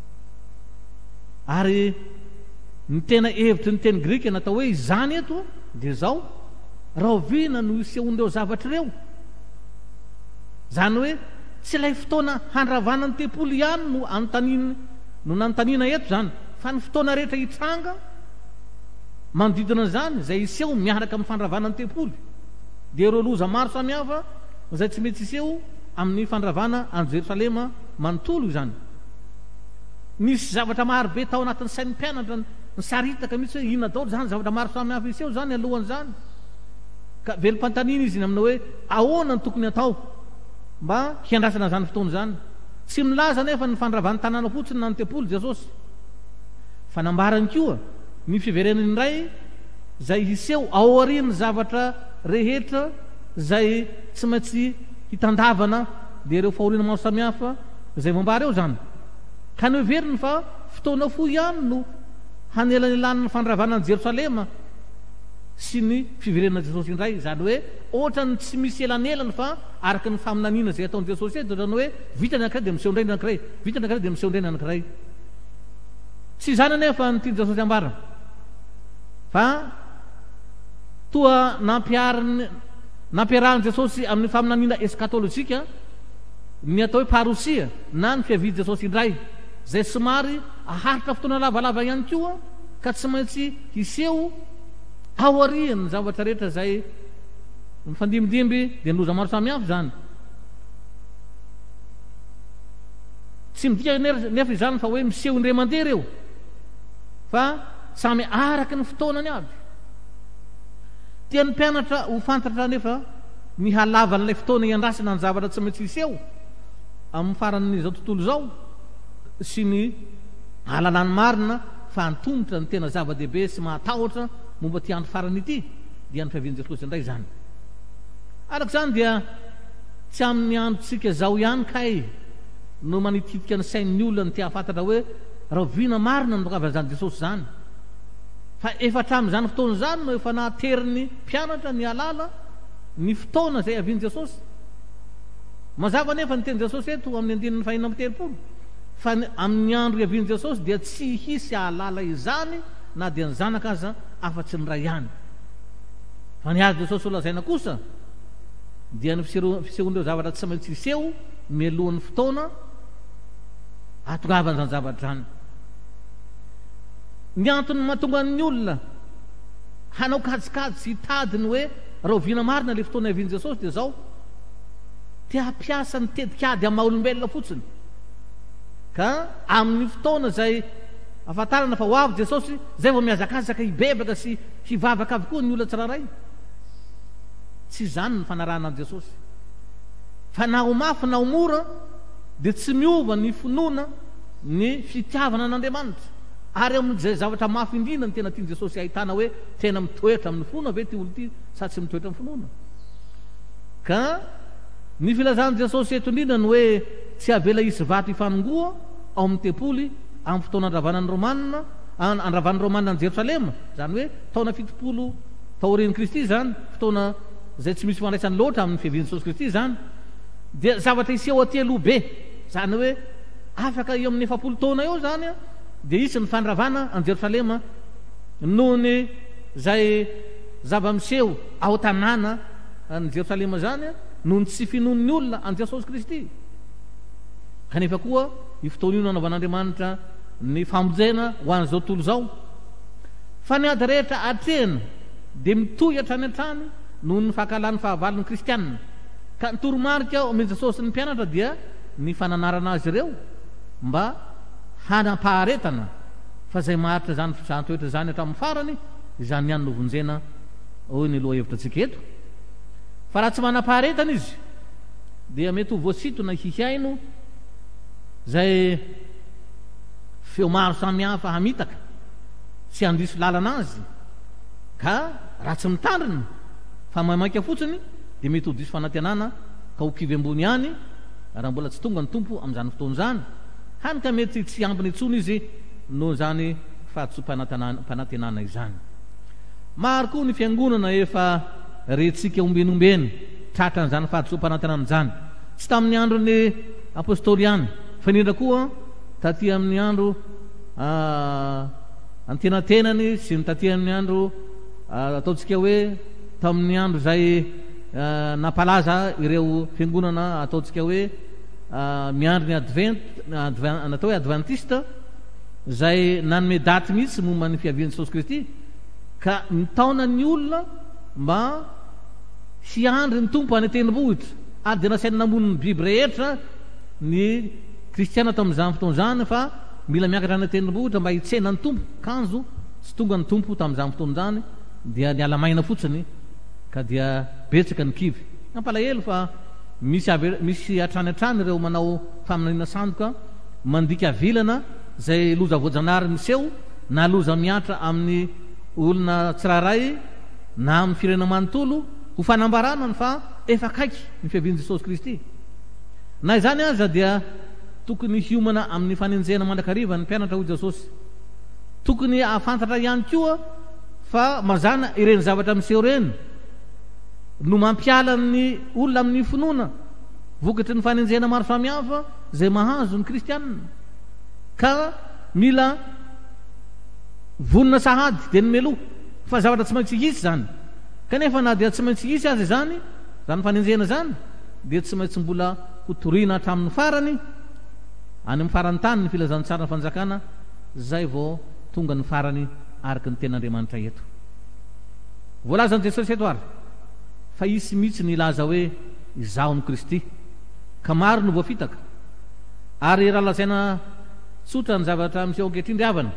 Ary ny tena hevitry ny teny grika natao hoe izany eto dia zao raha oviana no isehon'ireo zavatra ireo, zany hoe tsy ilay fotoana handravana ny tempoly ihany no anontaniana no nanontaniana eto zany, fa ny fotoana rehetra hitranga manodidina zany izay iseho miaraka amin'ny fandravana ny tempoly, dia ireo loza maro samihafa izay tsy mety iseho amin'ny fandravana any Jerosalema manontolo izany. Misy zavatra maro be tao anatin'ny sain'ny mpianatra ny saritaka mihitsy hoe inona daholo zany zavatra maro samihafa iseho zany alohan'izany, ka velom-pantanina izy amina hoe ahoana ny tokony atao mba hiandrasana zany fotoana zany. Tsy milaza nefa ny fandravana tanàna fotsiny na ny tempoly Jesosy, fa nambarany koa ny fiverenany indray zay hiseho ao aorian'ny zavatra rehetra zay tsy maintsy hitandavana dia ireo fahoriana maro samihafa zay voambara eo zany. Ka ny overiny fa fotoana fo ihany no hanelanelan'ny ny fandravana ny Jerosalema sy ny fiverenana Jesosy indray, zany hoe ohatrany tsy misy elanelany fa araka ny faminaniana zay ataon'i Jesosy eto, zany hoe vita ny anankiray dia miseho indray ny anankiray, vita ny anankiray dia miseho indray ny anankiray. Tsy zany anefa ny tiany Jesosy ambara, fa toa nampiariny nampiarahany Jesosy amin'ny faminaniana eskatolojika ny atao hoe parosia na ny fiavidy Jesosy indray, zay somary aharitra fotoana lavalava ihany koa ka tsy maintsy hiseho ao ariany zavatra rehetra zay mifandimidimby dia loza maro samihafa zany. Tsy midika nefa izany fa hoe miseho indray mandeha ireo, fa samy araka ny fotoanany aby. Tian'ny mpianatra ho fantatra nefa ny halavan'ilay fotoana iandrasana ny zavatra tsy maintsy hiseho amin'ny faran'izao tontolo zao sy ny halalany marina fa antonitra ny tena zava-dehibe sy mahatahotra momba ty andro farany ity dia ny fiavian'i Jesosy indray zany. Arak'izany dia tsy amin'ny androtsika zao ihany kay no manititika ny sain'ny olona ny tia fantatra hoe raha viana marina no makavan'izany Jesosy zany, fa efa hatramin'izany fotoana zany no efa nahateriny mpianatra ny alala ny fotoana zay avian'i Jesosy. Mazava nefa ny teny Jesosy eto amin'ny andininy fahina amby telopolo fa amin'ny andro iavian'i Jesosy dia tsy hisy alala izany na dia ny zanaka aza afa-tsy ny ray ihany. Fa ny azy Jesosy olazaina kosa dia ny fisehon'ireo zavatra tsy maintsy hiseho mialohan'ny fotoana atongavana zany zavatra zany. Ny antony mahatonga ny olona hanao kajikajy sy hitadiny hoe raha oviana marina le fotoana iavian'i Jesosy dia zao te hampiasa ny tedikady amin'ny maha-olombelona fotsiny, ka amin'ny fotoana zay afantarana fa ho avy Jesosy zay vao miazakazaka hibebaka sy hivavaka avokoa ny olona tsiraray. Tsy zany ny fanarahana an' Jesosy, fa na ho mafy na ho mora dia tsy miova ny finoana ny fitiavana an'Andriamanitra, ary amin'izay zavatra mafy indrindra ny tena tiany Jesosy ahitana hoe tena mitoetra amin'ny finoana ve ty olo ty sa tsy mitoetra amin'ny finoana. Ka ny filazan'i Jesosy eto indrindra ny hoe tsy avela hisy vato hifanongoa ao amin'ny tempoly amin'ny fotoana andravanan'ny Romanina andravan'ny Romanina ny Jerosalema, zany hoe taona fitopolo taorian'i Kristy zany, fotoana zay tsy misy fandraisany loatra amin'ny fiavian'i Jesosy Kristy zany, dia zavatra hiseho atelo be, zany hoe afaka eo amin'ny efapolo taona eo zany a dia isy ny fandravana an Jerosalema noho ny zay zava-miseho ao tanàna ny Jerosalema zany a noho ny tsy finoan'ny olona an Jesosy Kristy. Kanefa koa i fotoana io nanaovan'Andriamanitra ny famonjena ho an'izao tontolo zao, fa ny ady rehetra atrehana dia mitohy hatrany hatrany noho ny fahakalany fahavalon'ny kristianina. Ka ny toromarika ao amin'i Jesosy ny mpianatra dia ny fananarana azy ireo mba hanampaharetana fa zay maharitra zany zany-toetra zany hatramin'ny farany, izany ihany no vonjena hoy ny loha hevitratsika eto. Fa raha tsy manam-paharetana izy dia mety ho voasitona hihaino zay feo maro samihafa hamitaka tsy handriso lalana azy, ka raha tsy mitandrina fa mamaika fotsiny dia mety ho diso fanantenana ka ho kivy ambony ihany raha mbola tsy tonga ny tompo amin'izany fotoana zany, hany ka mety tsy ambiny intsony izy noho zany fahatso-panantenana izany. Maro koa ny fiangonana efa rentsika ombenombeny tratra n'izany fahatso-panantenana zany, tsy tamin'ny andron'ny apôstôly ihany fa indrindra koa taty amin'ny andro antenatenany sy ny taty amin'ny andro ataontsika hoe tamin'ny andro zay nampalaza ireo fiangonana ataontsika hoe miandro ny advent natao hoe adventiste zay nanome daty mihitsy momba ny fiavian'i Jesosy Kristy ka nitaona ny olona mba hiandry ny tompo any tendrombohitra ary dia nasainy namono ny biby rehetra ny kristiana tamin'izany fotoan'izany fa mila miakatra any tendrombohitra mba hitsena ny tompo kanjo sy tonga ny tompo tamin'izany fotoan'izany dia niala maina fotsiny ka dia betsaka ny kivy nampalahelo fa misy avy misy atrany atrany ireo manao faminaniana sandoka mandika vilana zay loza voajanary miseho na loza miatra amin'ny olona tsiraray na amin'ny firenena manontolo ho fanambarana fa efa kaiky ny fiavian'i Jesosy Kristy na izany aza dia tokony hiomana amin'ny fanenjena mandrakariva ny mpianatra hoy Jesosy tokony ahafantatra ihany koa fa mazana ireny zavatra miseho reny no mampiala ny olona amin'ny finoana vokatry ny fanenjena maro samihafa zay mahazo ny kristianina ka mila vonona sahady dia ny meloha fa zavatra tsy maintsy hisy zany kanefa na dia tsy maintsy hisy azy zany zany fanenjena zany dia tsy maintsy mbola hotoriana hatramin'ny farany any amin'ny farany tany ny filazantsara ny fanjakana zay vao tonga ny farany araka ny ten'Andriamanitra eto voalazany Jesosy eto ary fa isy mihitsy ny laza hoe izaho ny Kristy ka maro no voafitaka ary raha lazaina tsotra ny zavatra miseho ankehitriny havana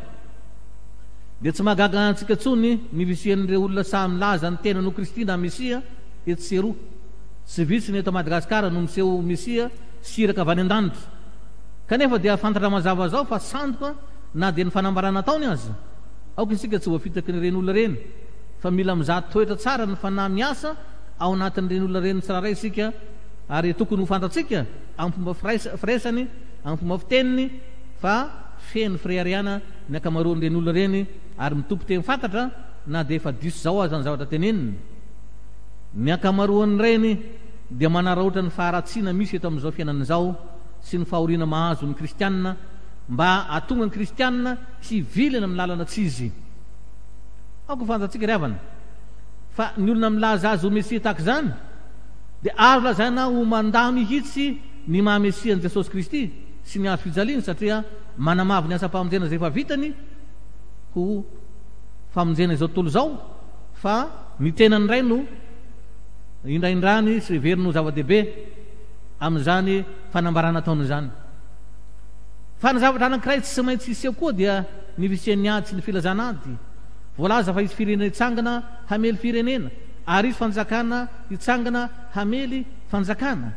dia tsy mahagaga antsika tsony ny visian'ireo olona samy laza ny tena no Kristy na Mesia eto seroa tsy vitsy ny eto Madagasikara no miseho Mesia siraka avy any an-danitra kanefa dia fantatra mazava zao fa sandoka na dia ny fanambarana ataony azy aoka isika tsy voafitaky ny reny olona reny fa mila mizaha toetra tsara ny fanahy miasa ao anatin'ireny olona reny tsiraray isika ary tokony ho fantatsika amin'ny fomba firesany amin'ny fomba fiteniny fa feno freriana ny akamaroan'ireny olona reny ary mitompo teny fantatra na dia efa diso zao azy ny zavatra teneniny ny akamaroany reny dia manaraotra ny faharatsiana misy eto amin'izao fiainan'izao sy ny fahoriana mahazo ny kristianina mba atonga ny kristianina tsy vilana amin'ny lalana tsy izy aoko fantatsika ry havana fa ny olona milaza azy ho Mesia tahaka zany dia azo lazaina ho mandà mihitsy ny maha Mesia ny Jesosy Kristy sy ny azo fijaliany satria manamavy ny asa-pamonjena zay efa vitany ho famonjena izao tontolo zao fa ny tenany ray no indraindrany sy veriny ho zava-dehibe amin'izany fanambarana ataony zany fa ny zavatra anankiray tsy maintsy iseho koa dia ny visian'ny ady sy ny filazana ady voalaza fa izy firenena hitsangana hamely firenena ary izy fanjakana hitsangana hamely fanjakana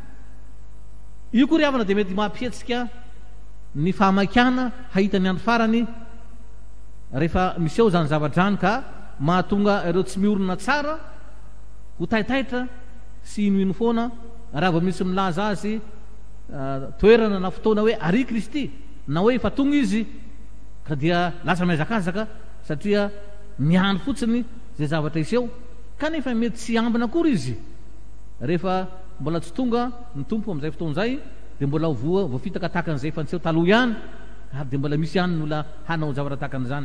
io koa ry havana dia mety mampihetsika ny fahamakana hahita ny andro farany rehefa miseho zany zavadrany ka mahatonga ireo tsy miorina tsara ho taitaitra sy inoino foana raha vao misy milaza azy toerana na fotoana hoe ary Kristy na hoe efa tonga izy ka dia lasa miazakazaka satria miandro fotsiny zay zavatra iseho kanefa mety tsy ambina akory izy rehefa mbola tsy tonga ny tompo amin'izay fotoan'izay dia mbola voa voafitaka tahaka an'izay efa niseho taloha ihany ary dia mbola misy ihany ny olona hanao zavatra tahaka an'izany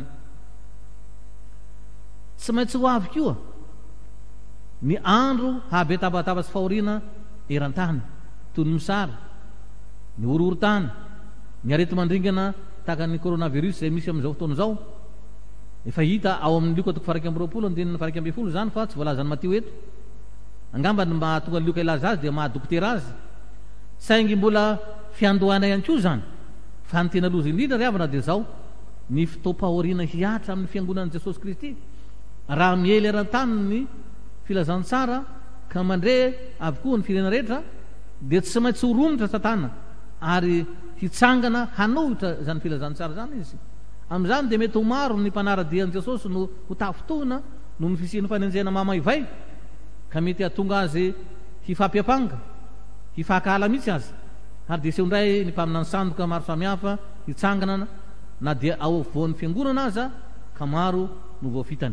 tsy maintsy ho avy koa ny andro hahabetabataba sy fahoriana eran-tany toy ny misary ny orohoro-tany ny arety mandringana tahaka ny coronavirus zay misy amin'izao fotoana izao efa hita ao amin'ny lioka toko faraky amby roapolo andininy faraky amby folo zany fa tsy voalazany matio eto angamba ny mahatonga ny lioka ilaza azy dia mahadokotera azy saingy mbola fiandohana ihany koa zany fa ny tena loza indrindra ry havana dia zao ny fotoam-pahoriana hiatra amin'ny fiangonan'i Jesosy Kristy raha miely eran-tany ny filazantsara ka mandre avokoa ny firena rehetra dia tsy maintsy horomotra satana ary hitsangana hanohitra zany filazantsara zany izy amin'izany dia mety ho maro ny mpanaradian'i Jesosy no ho tafotoana no ny fisian'ny fanenjena mamaivay ka mety hatonga azy hifampiapanga hifakahala mihitsy azy ary dia seondray ny mpaminany sandoka maro samihafa hitsangana na dia ao voan'ny fiangonana aza ka maro no voafitany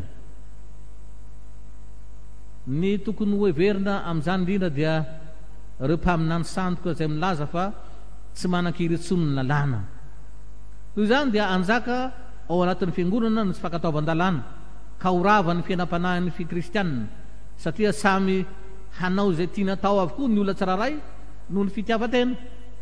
ny tokony ho heverina amin'izany indrindra dia ireo mpaminany sandoka zay milaza fa tsy manan-kery intsony ny lalàna noho izany dia anjaka ao anatin'ny fiangonana ny tsy fankataovan-dalàna ka horava ny fiainam-panahin'ny fikristianina satria samy hanao zay tiana tao avokoa ny olona tsiraray noho ny fitiavan-tena.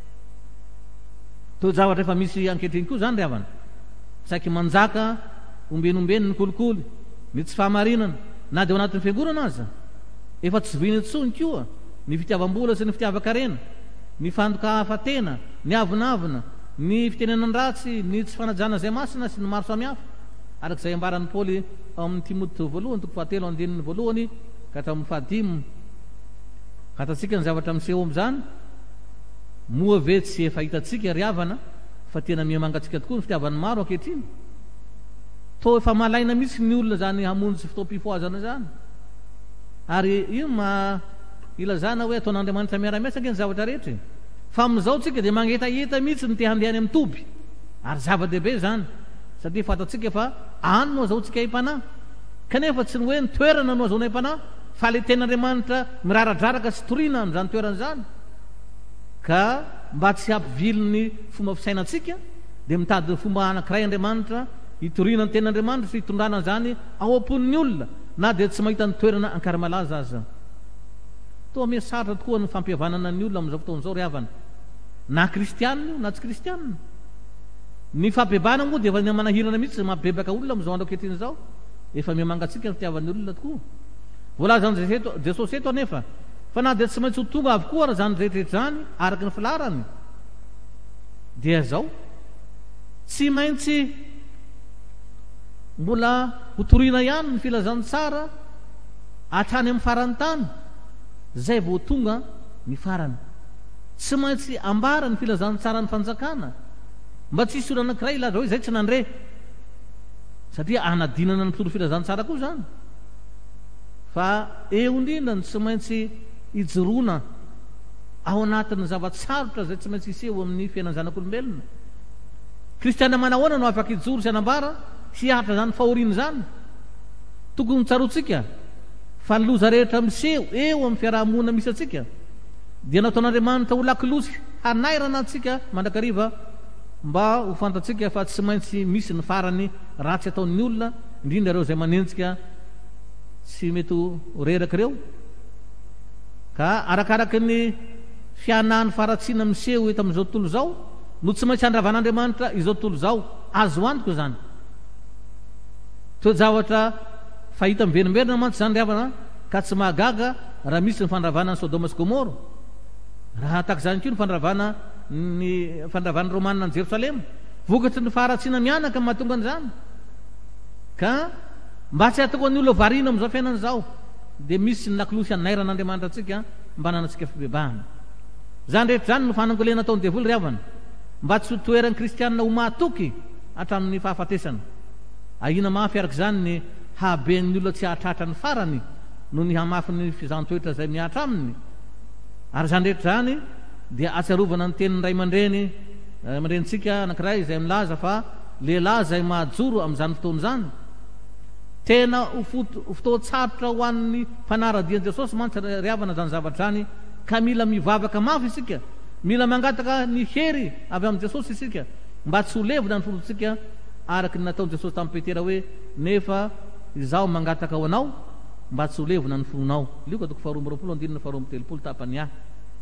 To zavatra efa misy ankehitriny koa zany ry havana, saiky manjaka ombenombeny ny kolikoly ny tsy fahamarinana na dia ao anatin'ny fiangonana aza efa tsy voiny intsony koa ny fitiavam-bola sy ny fitiavan-karena, ny fandoka-hafatena, ny avinavina, ny fitenenan ratsy, ny tsy fanajana zay masina sy ny maro samihafa, arak'izay ambaran'ny Paoly ao amin'ny Timote voalohany toko fahatelo andininy voalohany ka hatramin'ny fahadimy. Hatatsika ny zavatra miseho amin'izany, moa ve tsy efa hitatsika ry havana fa tena mihamangatsika tokoa ny fitiavan'ny maro ankehitriny. To efa malaina mihitsy ny olona zany hamonjy fotoam-pifoazana zany, ary io ma ilazana hoe ataon'Andriamanitra miara-miasa ny zavatra rehetra. Fa amin'izao tsika dia mangetaheta mihitsy ny te handehany amin'ny toby, ary zava-dehibe zany satria fatatsika fa any no azahoantsika im-panahy, kanefa tsy ny hoe ny toerana no azahoana im-panahy fa le ten'Andriamanitra miraradraraka sy toriana amin'izany toerana zany. Ka mba tsy hampivily ny fomba fisainantsika dia mitady ny fomba anankiray Andriamanitra hitoriana ny ten'Andriamanitra sy hitondrana zany ao am-pon'ny olona, na dia tsy mahita ny toerana ankarimalaza aza. Toa misy saratra tokoa ny fampihavanana ny olona amin'izao fotoan'izao ry havana, na kristianina io na tsy kristianina. Ny fampibana moa dia efa ny manahirana mihitsy mampibebaka olona amin'izao andro ankehitriny zao, efa mihamangatsika ny fitiavan'ny olona tokoa. Voalaza ny Jesosy eto anefa fa na dia tsy maintsy ho tonga avokoa raha zany rehetrarehetra zany araky ny filarany, dia zao tsy maintsy mbola hotoriana ihany ny filazany tsara hatrany amin'ny farany tany, zay vao tonga ny farany. Tsy maintsy ambara ny filazany tsara ny fanjakana, mba tsy hisy olo anankiray ilaza hoe zay tsy nandre, satria anadinana ny mpitoro filazany tsara koa zany. Fa eo indrindra ny tsy maintsy hijoroana ao anatin'ny zavatsarotra zay tsy maintsy hiseho amin'ny fiainany zanak'olombelona. Kristiana manahoana no afaka hijoro sy anambara sy hahatra zany fahoriana zany? Tokony tsarotsika fa ny loza rehetra miseho eo amin'ny fiarahamonina misy atsika dia nataon'Andriamanitra ho lakilosy hanairana atsika mandrakariva, mba ho fantatsika fa tsy maintsy misy ny farany ratsy ataon'ny olona, indrindra ireo zay manenjika tsy mety reraka ireo. Ka arakaraky ny fianahany faratsiana miseho eto amin'izao tontolo zao no tsy maintsy handravan'Andriamanitra izao tontolo zao. Azo antoko zany toe-javatra fahita miverimberina mantsy zany ry havana, ka tsy mahagaga raha misy ny fandravana ny Sodoma sy Gomora. Raha tahaka zany koa ny fandravana ny fandravan'ny Romanina ny Jerosalema, vokatry ny faharatsiana mianaka ny mahatonga an'izany. Ka mba tsy hatao ny olona variana amin'izao fiainana zao dia misy ny lakilosy anairan'Andriamanitra atsika mba nanantsika fibebahana. Zany rehetra zany no fanangolena ataon'ny devoly ry havana, mba tsy ho toeran'ny kristianina ho mahatoky hatramin'ny fahafatesana. Ahina mafy araka zany ny haben'ny olona tsy hahatratra ny farany no ny hamafy ny fizahantsoetra zay miatra aminy. Ary zany rehetra zany dia atsarovana ny tenin'ny ray aman-dreny aman-drenitsika anankiray izay milaza fa lehilahy zay mahajoro amin'izany fotoana zany tena ho fotoan-tsarotra ho an'ny mpanaradian'i Jesosy mantsy ry havana zany zavatra zany, ka mila mivavaka mafy isika, mila mangataka ny hery avy amin'i Jesosy isika mba tsy ho levona ny fototsika araky ny nataon'i Jesosy tamin'ny Petera hoe nefa izaho mangataka ho anao mba tsy ho levona ny fonao. Lioka toko faharoa amby roapolo andinina faharoa amby telopolo tapany ahy.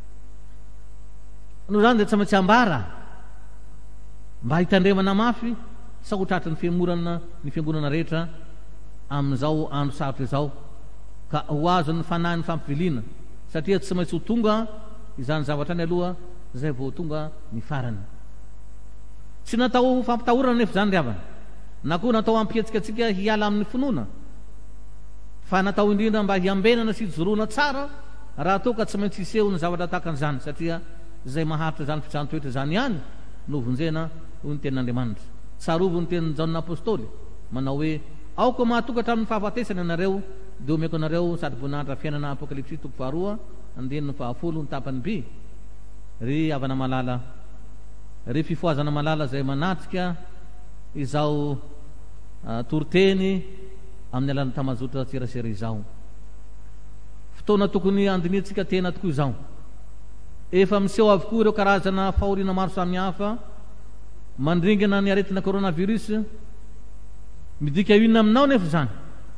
No zany dia tsy maintsy ambara mba hitandremana mafy sa ho tratry ny fiamorana ny fiangonana rehetra amin'izao andro sarotra izao, ka ho azo ny fanahy ny fampiviliana, satria tsy maintsy ho tonga izany zavatra any aloha zay vao tonga ny farany. Tsy natao fampitahorana nefa zany ry havana, na koa natao hampietsika atsika hiala amin'ny finoana, fa natao indrindra mba hiambenana sy hijoroana tsara raha toa ka tsy maintsy hiseho ny zavatra tahaka an'izany, satria zay maharitra zany fitrantoetra zany ihany no vonjena ho ny tenin'Andriamanitra. Tsarovo ny tenin'ny Jaon'Apôstôly manao hoe aoko mahatokatra amin'ny fahafatesana ianareo dia omeko anareo sady voninahitra fiainana Apokalipsy toko faharoa andininy fahafolo ny tapany by. Ry havana malala, ry fifoazana malala zay manatrika izao uh, toroteny amin'ny alan'ny tamazotra tserasera izao. Fotoana tokony andinitsika tena tokoa izao. Efa miseho avokoa ireo karazana fahoriana maro samihafa mandringana ny aretina coronavirus. Midika inona aminao nefa zany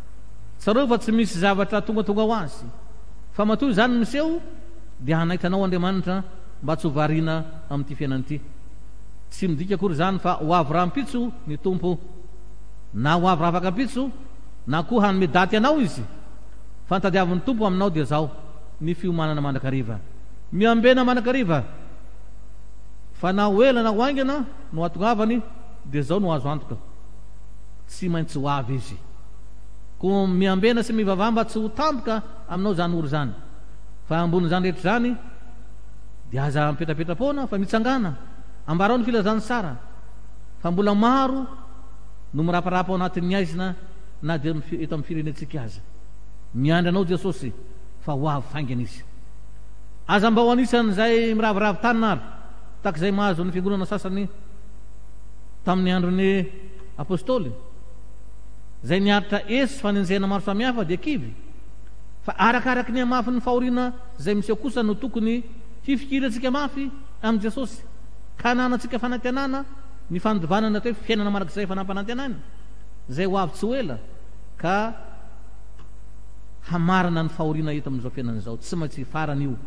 tsareo fa tsy misy zavatra tongatonga ho azy fa matoy zany miseho dia hanaitanao Andriamanitra mba tsy ho variana amin'ity fiainana ity. Tsy midika akory zany fa ho avy rahampitso ny tompo, na ho avy raha afaka mpitso, na koa hanome daty anao izy. Fantadiavin'ny tompo aminao dia zao ny fiomanana mandrakariva, miambena mandrakariva, fa na ho ela na ho aingana no atongavany dia zao no azo antoka, tsy maintsy ho avy izy. Ko miambena sy mivavah mba tsy ho tampoka aminao zany oro zany, fa ambony zany rehetra zany dia aza mipetrapetra-poana fa mitsangana ambarao ny filazany sara, fa mbola maro no miraparapa ao anatin'ny aizina na dia eto amin'ny firenentsika aza. Miandry anao Jesosy fa ho avy faingana izy. Aza mba ho anisan'izay miraviravy tanina ary takizay mahazo ny fiangonana sasany tamin'ny andron'ny apôstôly, zay niaritra esy fanenjehana maro samihafa dia kivy, fa arakaraky ny amafy ny fahoriana zay miseho kosa no tokony hifikiratsika mafy amin'ny Jesosy, ka hananatsika fanantenana ny fandivanana atao hoe fiainana marak'izay fanampanantenana zay ho avy tsy ho ela, ka hamarana ny fahoriana eto amin'izao fiainana izao, tsy maintsy farany io.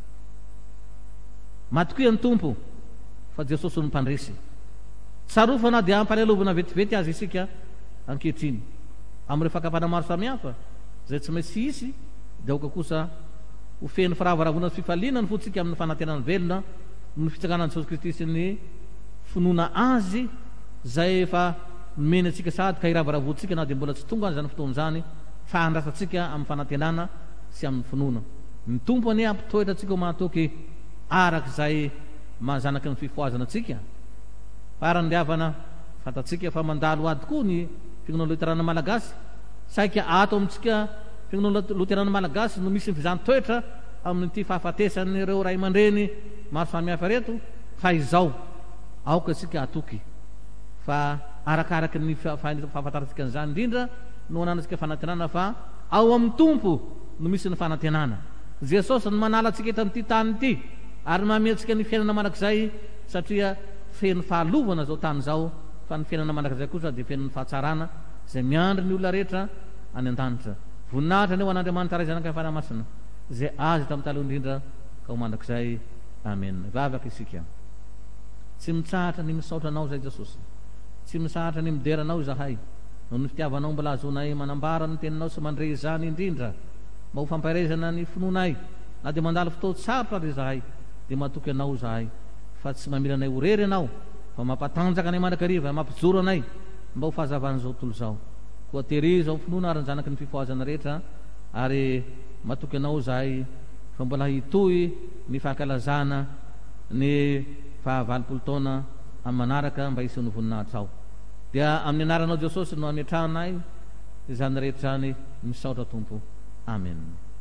Matokoa ny tompo fa Jesosy no mpandresy. Tsarofa na dia ampalelovana vetivety azy isika ankehitriny amin'ny fakapana maro samihafa zay tsy maintsy hisy, dia aoka kosa ho feno firavaravona sy fifaliana ny fotsika amin'ny fanantenana velona ny fitsanganan'i Jesosy Kristy sy ny finoana azy zay efa nomeny antsika sady ka hiravaravontsika na dia mbola tsy tonga zany fotoana zany, fa handrasantsika amin'ny fanantenana sy amin'ny finoana. Ny tompo anie ampitoetra atsika ho mahatoky arak'izay mahazanaky ny fifoazana atsika. Farandiavana fantatsika fa mandalo ady koa ny fiangonana Luterana Malagasy, saika ato amintsika fiangonana Luterana Malagasy no misy ny fizany toetra amin'ity fahafatesany ireo ray aman-dreny maro samihafa reto, fa izao aoka tsika atoky fa arakaraky ny fahafantarantsika an'izany indrindra no ananatsika fanantenana, fa ao amin'ny tompo no misy ny fanantenana. Jesosy no manala atsika eto amin'ity tany ity ary mameantsika ny fiainana manak'izay, satria feno fahalovana zao tany zao, fa ny fiainana manak'izay kosa dia feno ny fahatsarana zay miandry ny olona rehetra any an-danitra. Voninahitra ny eo an'Andriamanitra ray zanaka fanamasina zay azy tamin'ny taloha indrindra ka ho mandrak'izay. Amen. Vavaka isika. Tsy mitsahatra ny misaotra anao zay Jesosy, tsy misahatra ny mideranao zahay, no ny fitiavanao mbola azonay manambara ny teninao sy mandre izany indrindra, mba ho fampairezana ny finoanay, na dia mandalo fotoa tsara ry zahay, dia matoky anao zahay, fa tsy mamila anay ho rery anao, fa mampatanjaka anay mandrakariva, mampijoro anay mba ho fahazavan'izao tontolo zao. Koa tehiriza ao finoana ary nyzanaky ny fifoazana rehetra, ary matoky anao zahay fa mbola hitoy ny fahakalazana ny fahavalopolo taona amin'ny manaraka mba hisy ny voninahitra ao. Dia amin'ny anaranao Jesosy no ametrahanay izany rehetra zany misaotra tompo. Amen.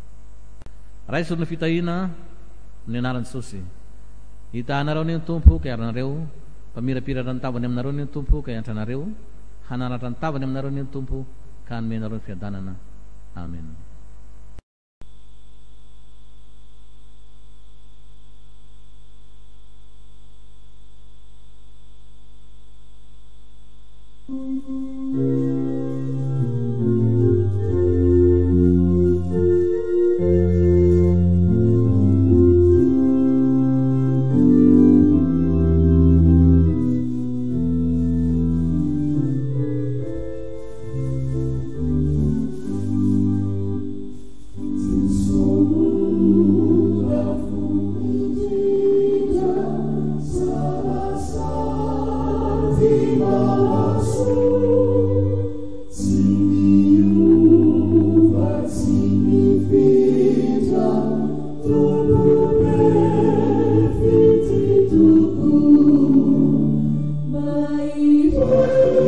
Raisy ny fitahina amin'ny anaran'i Jesosy. Hitahanareo ny tompo ka iaranareo, mpamirapiratra ny tavany aminareo ny tompo ka iantranareo, hanaratra ny tavany aminareo ny tompo ka hanomenareo ny fiadanana. Amen. My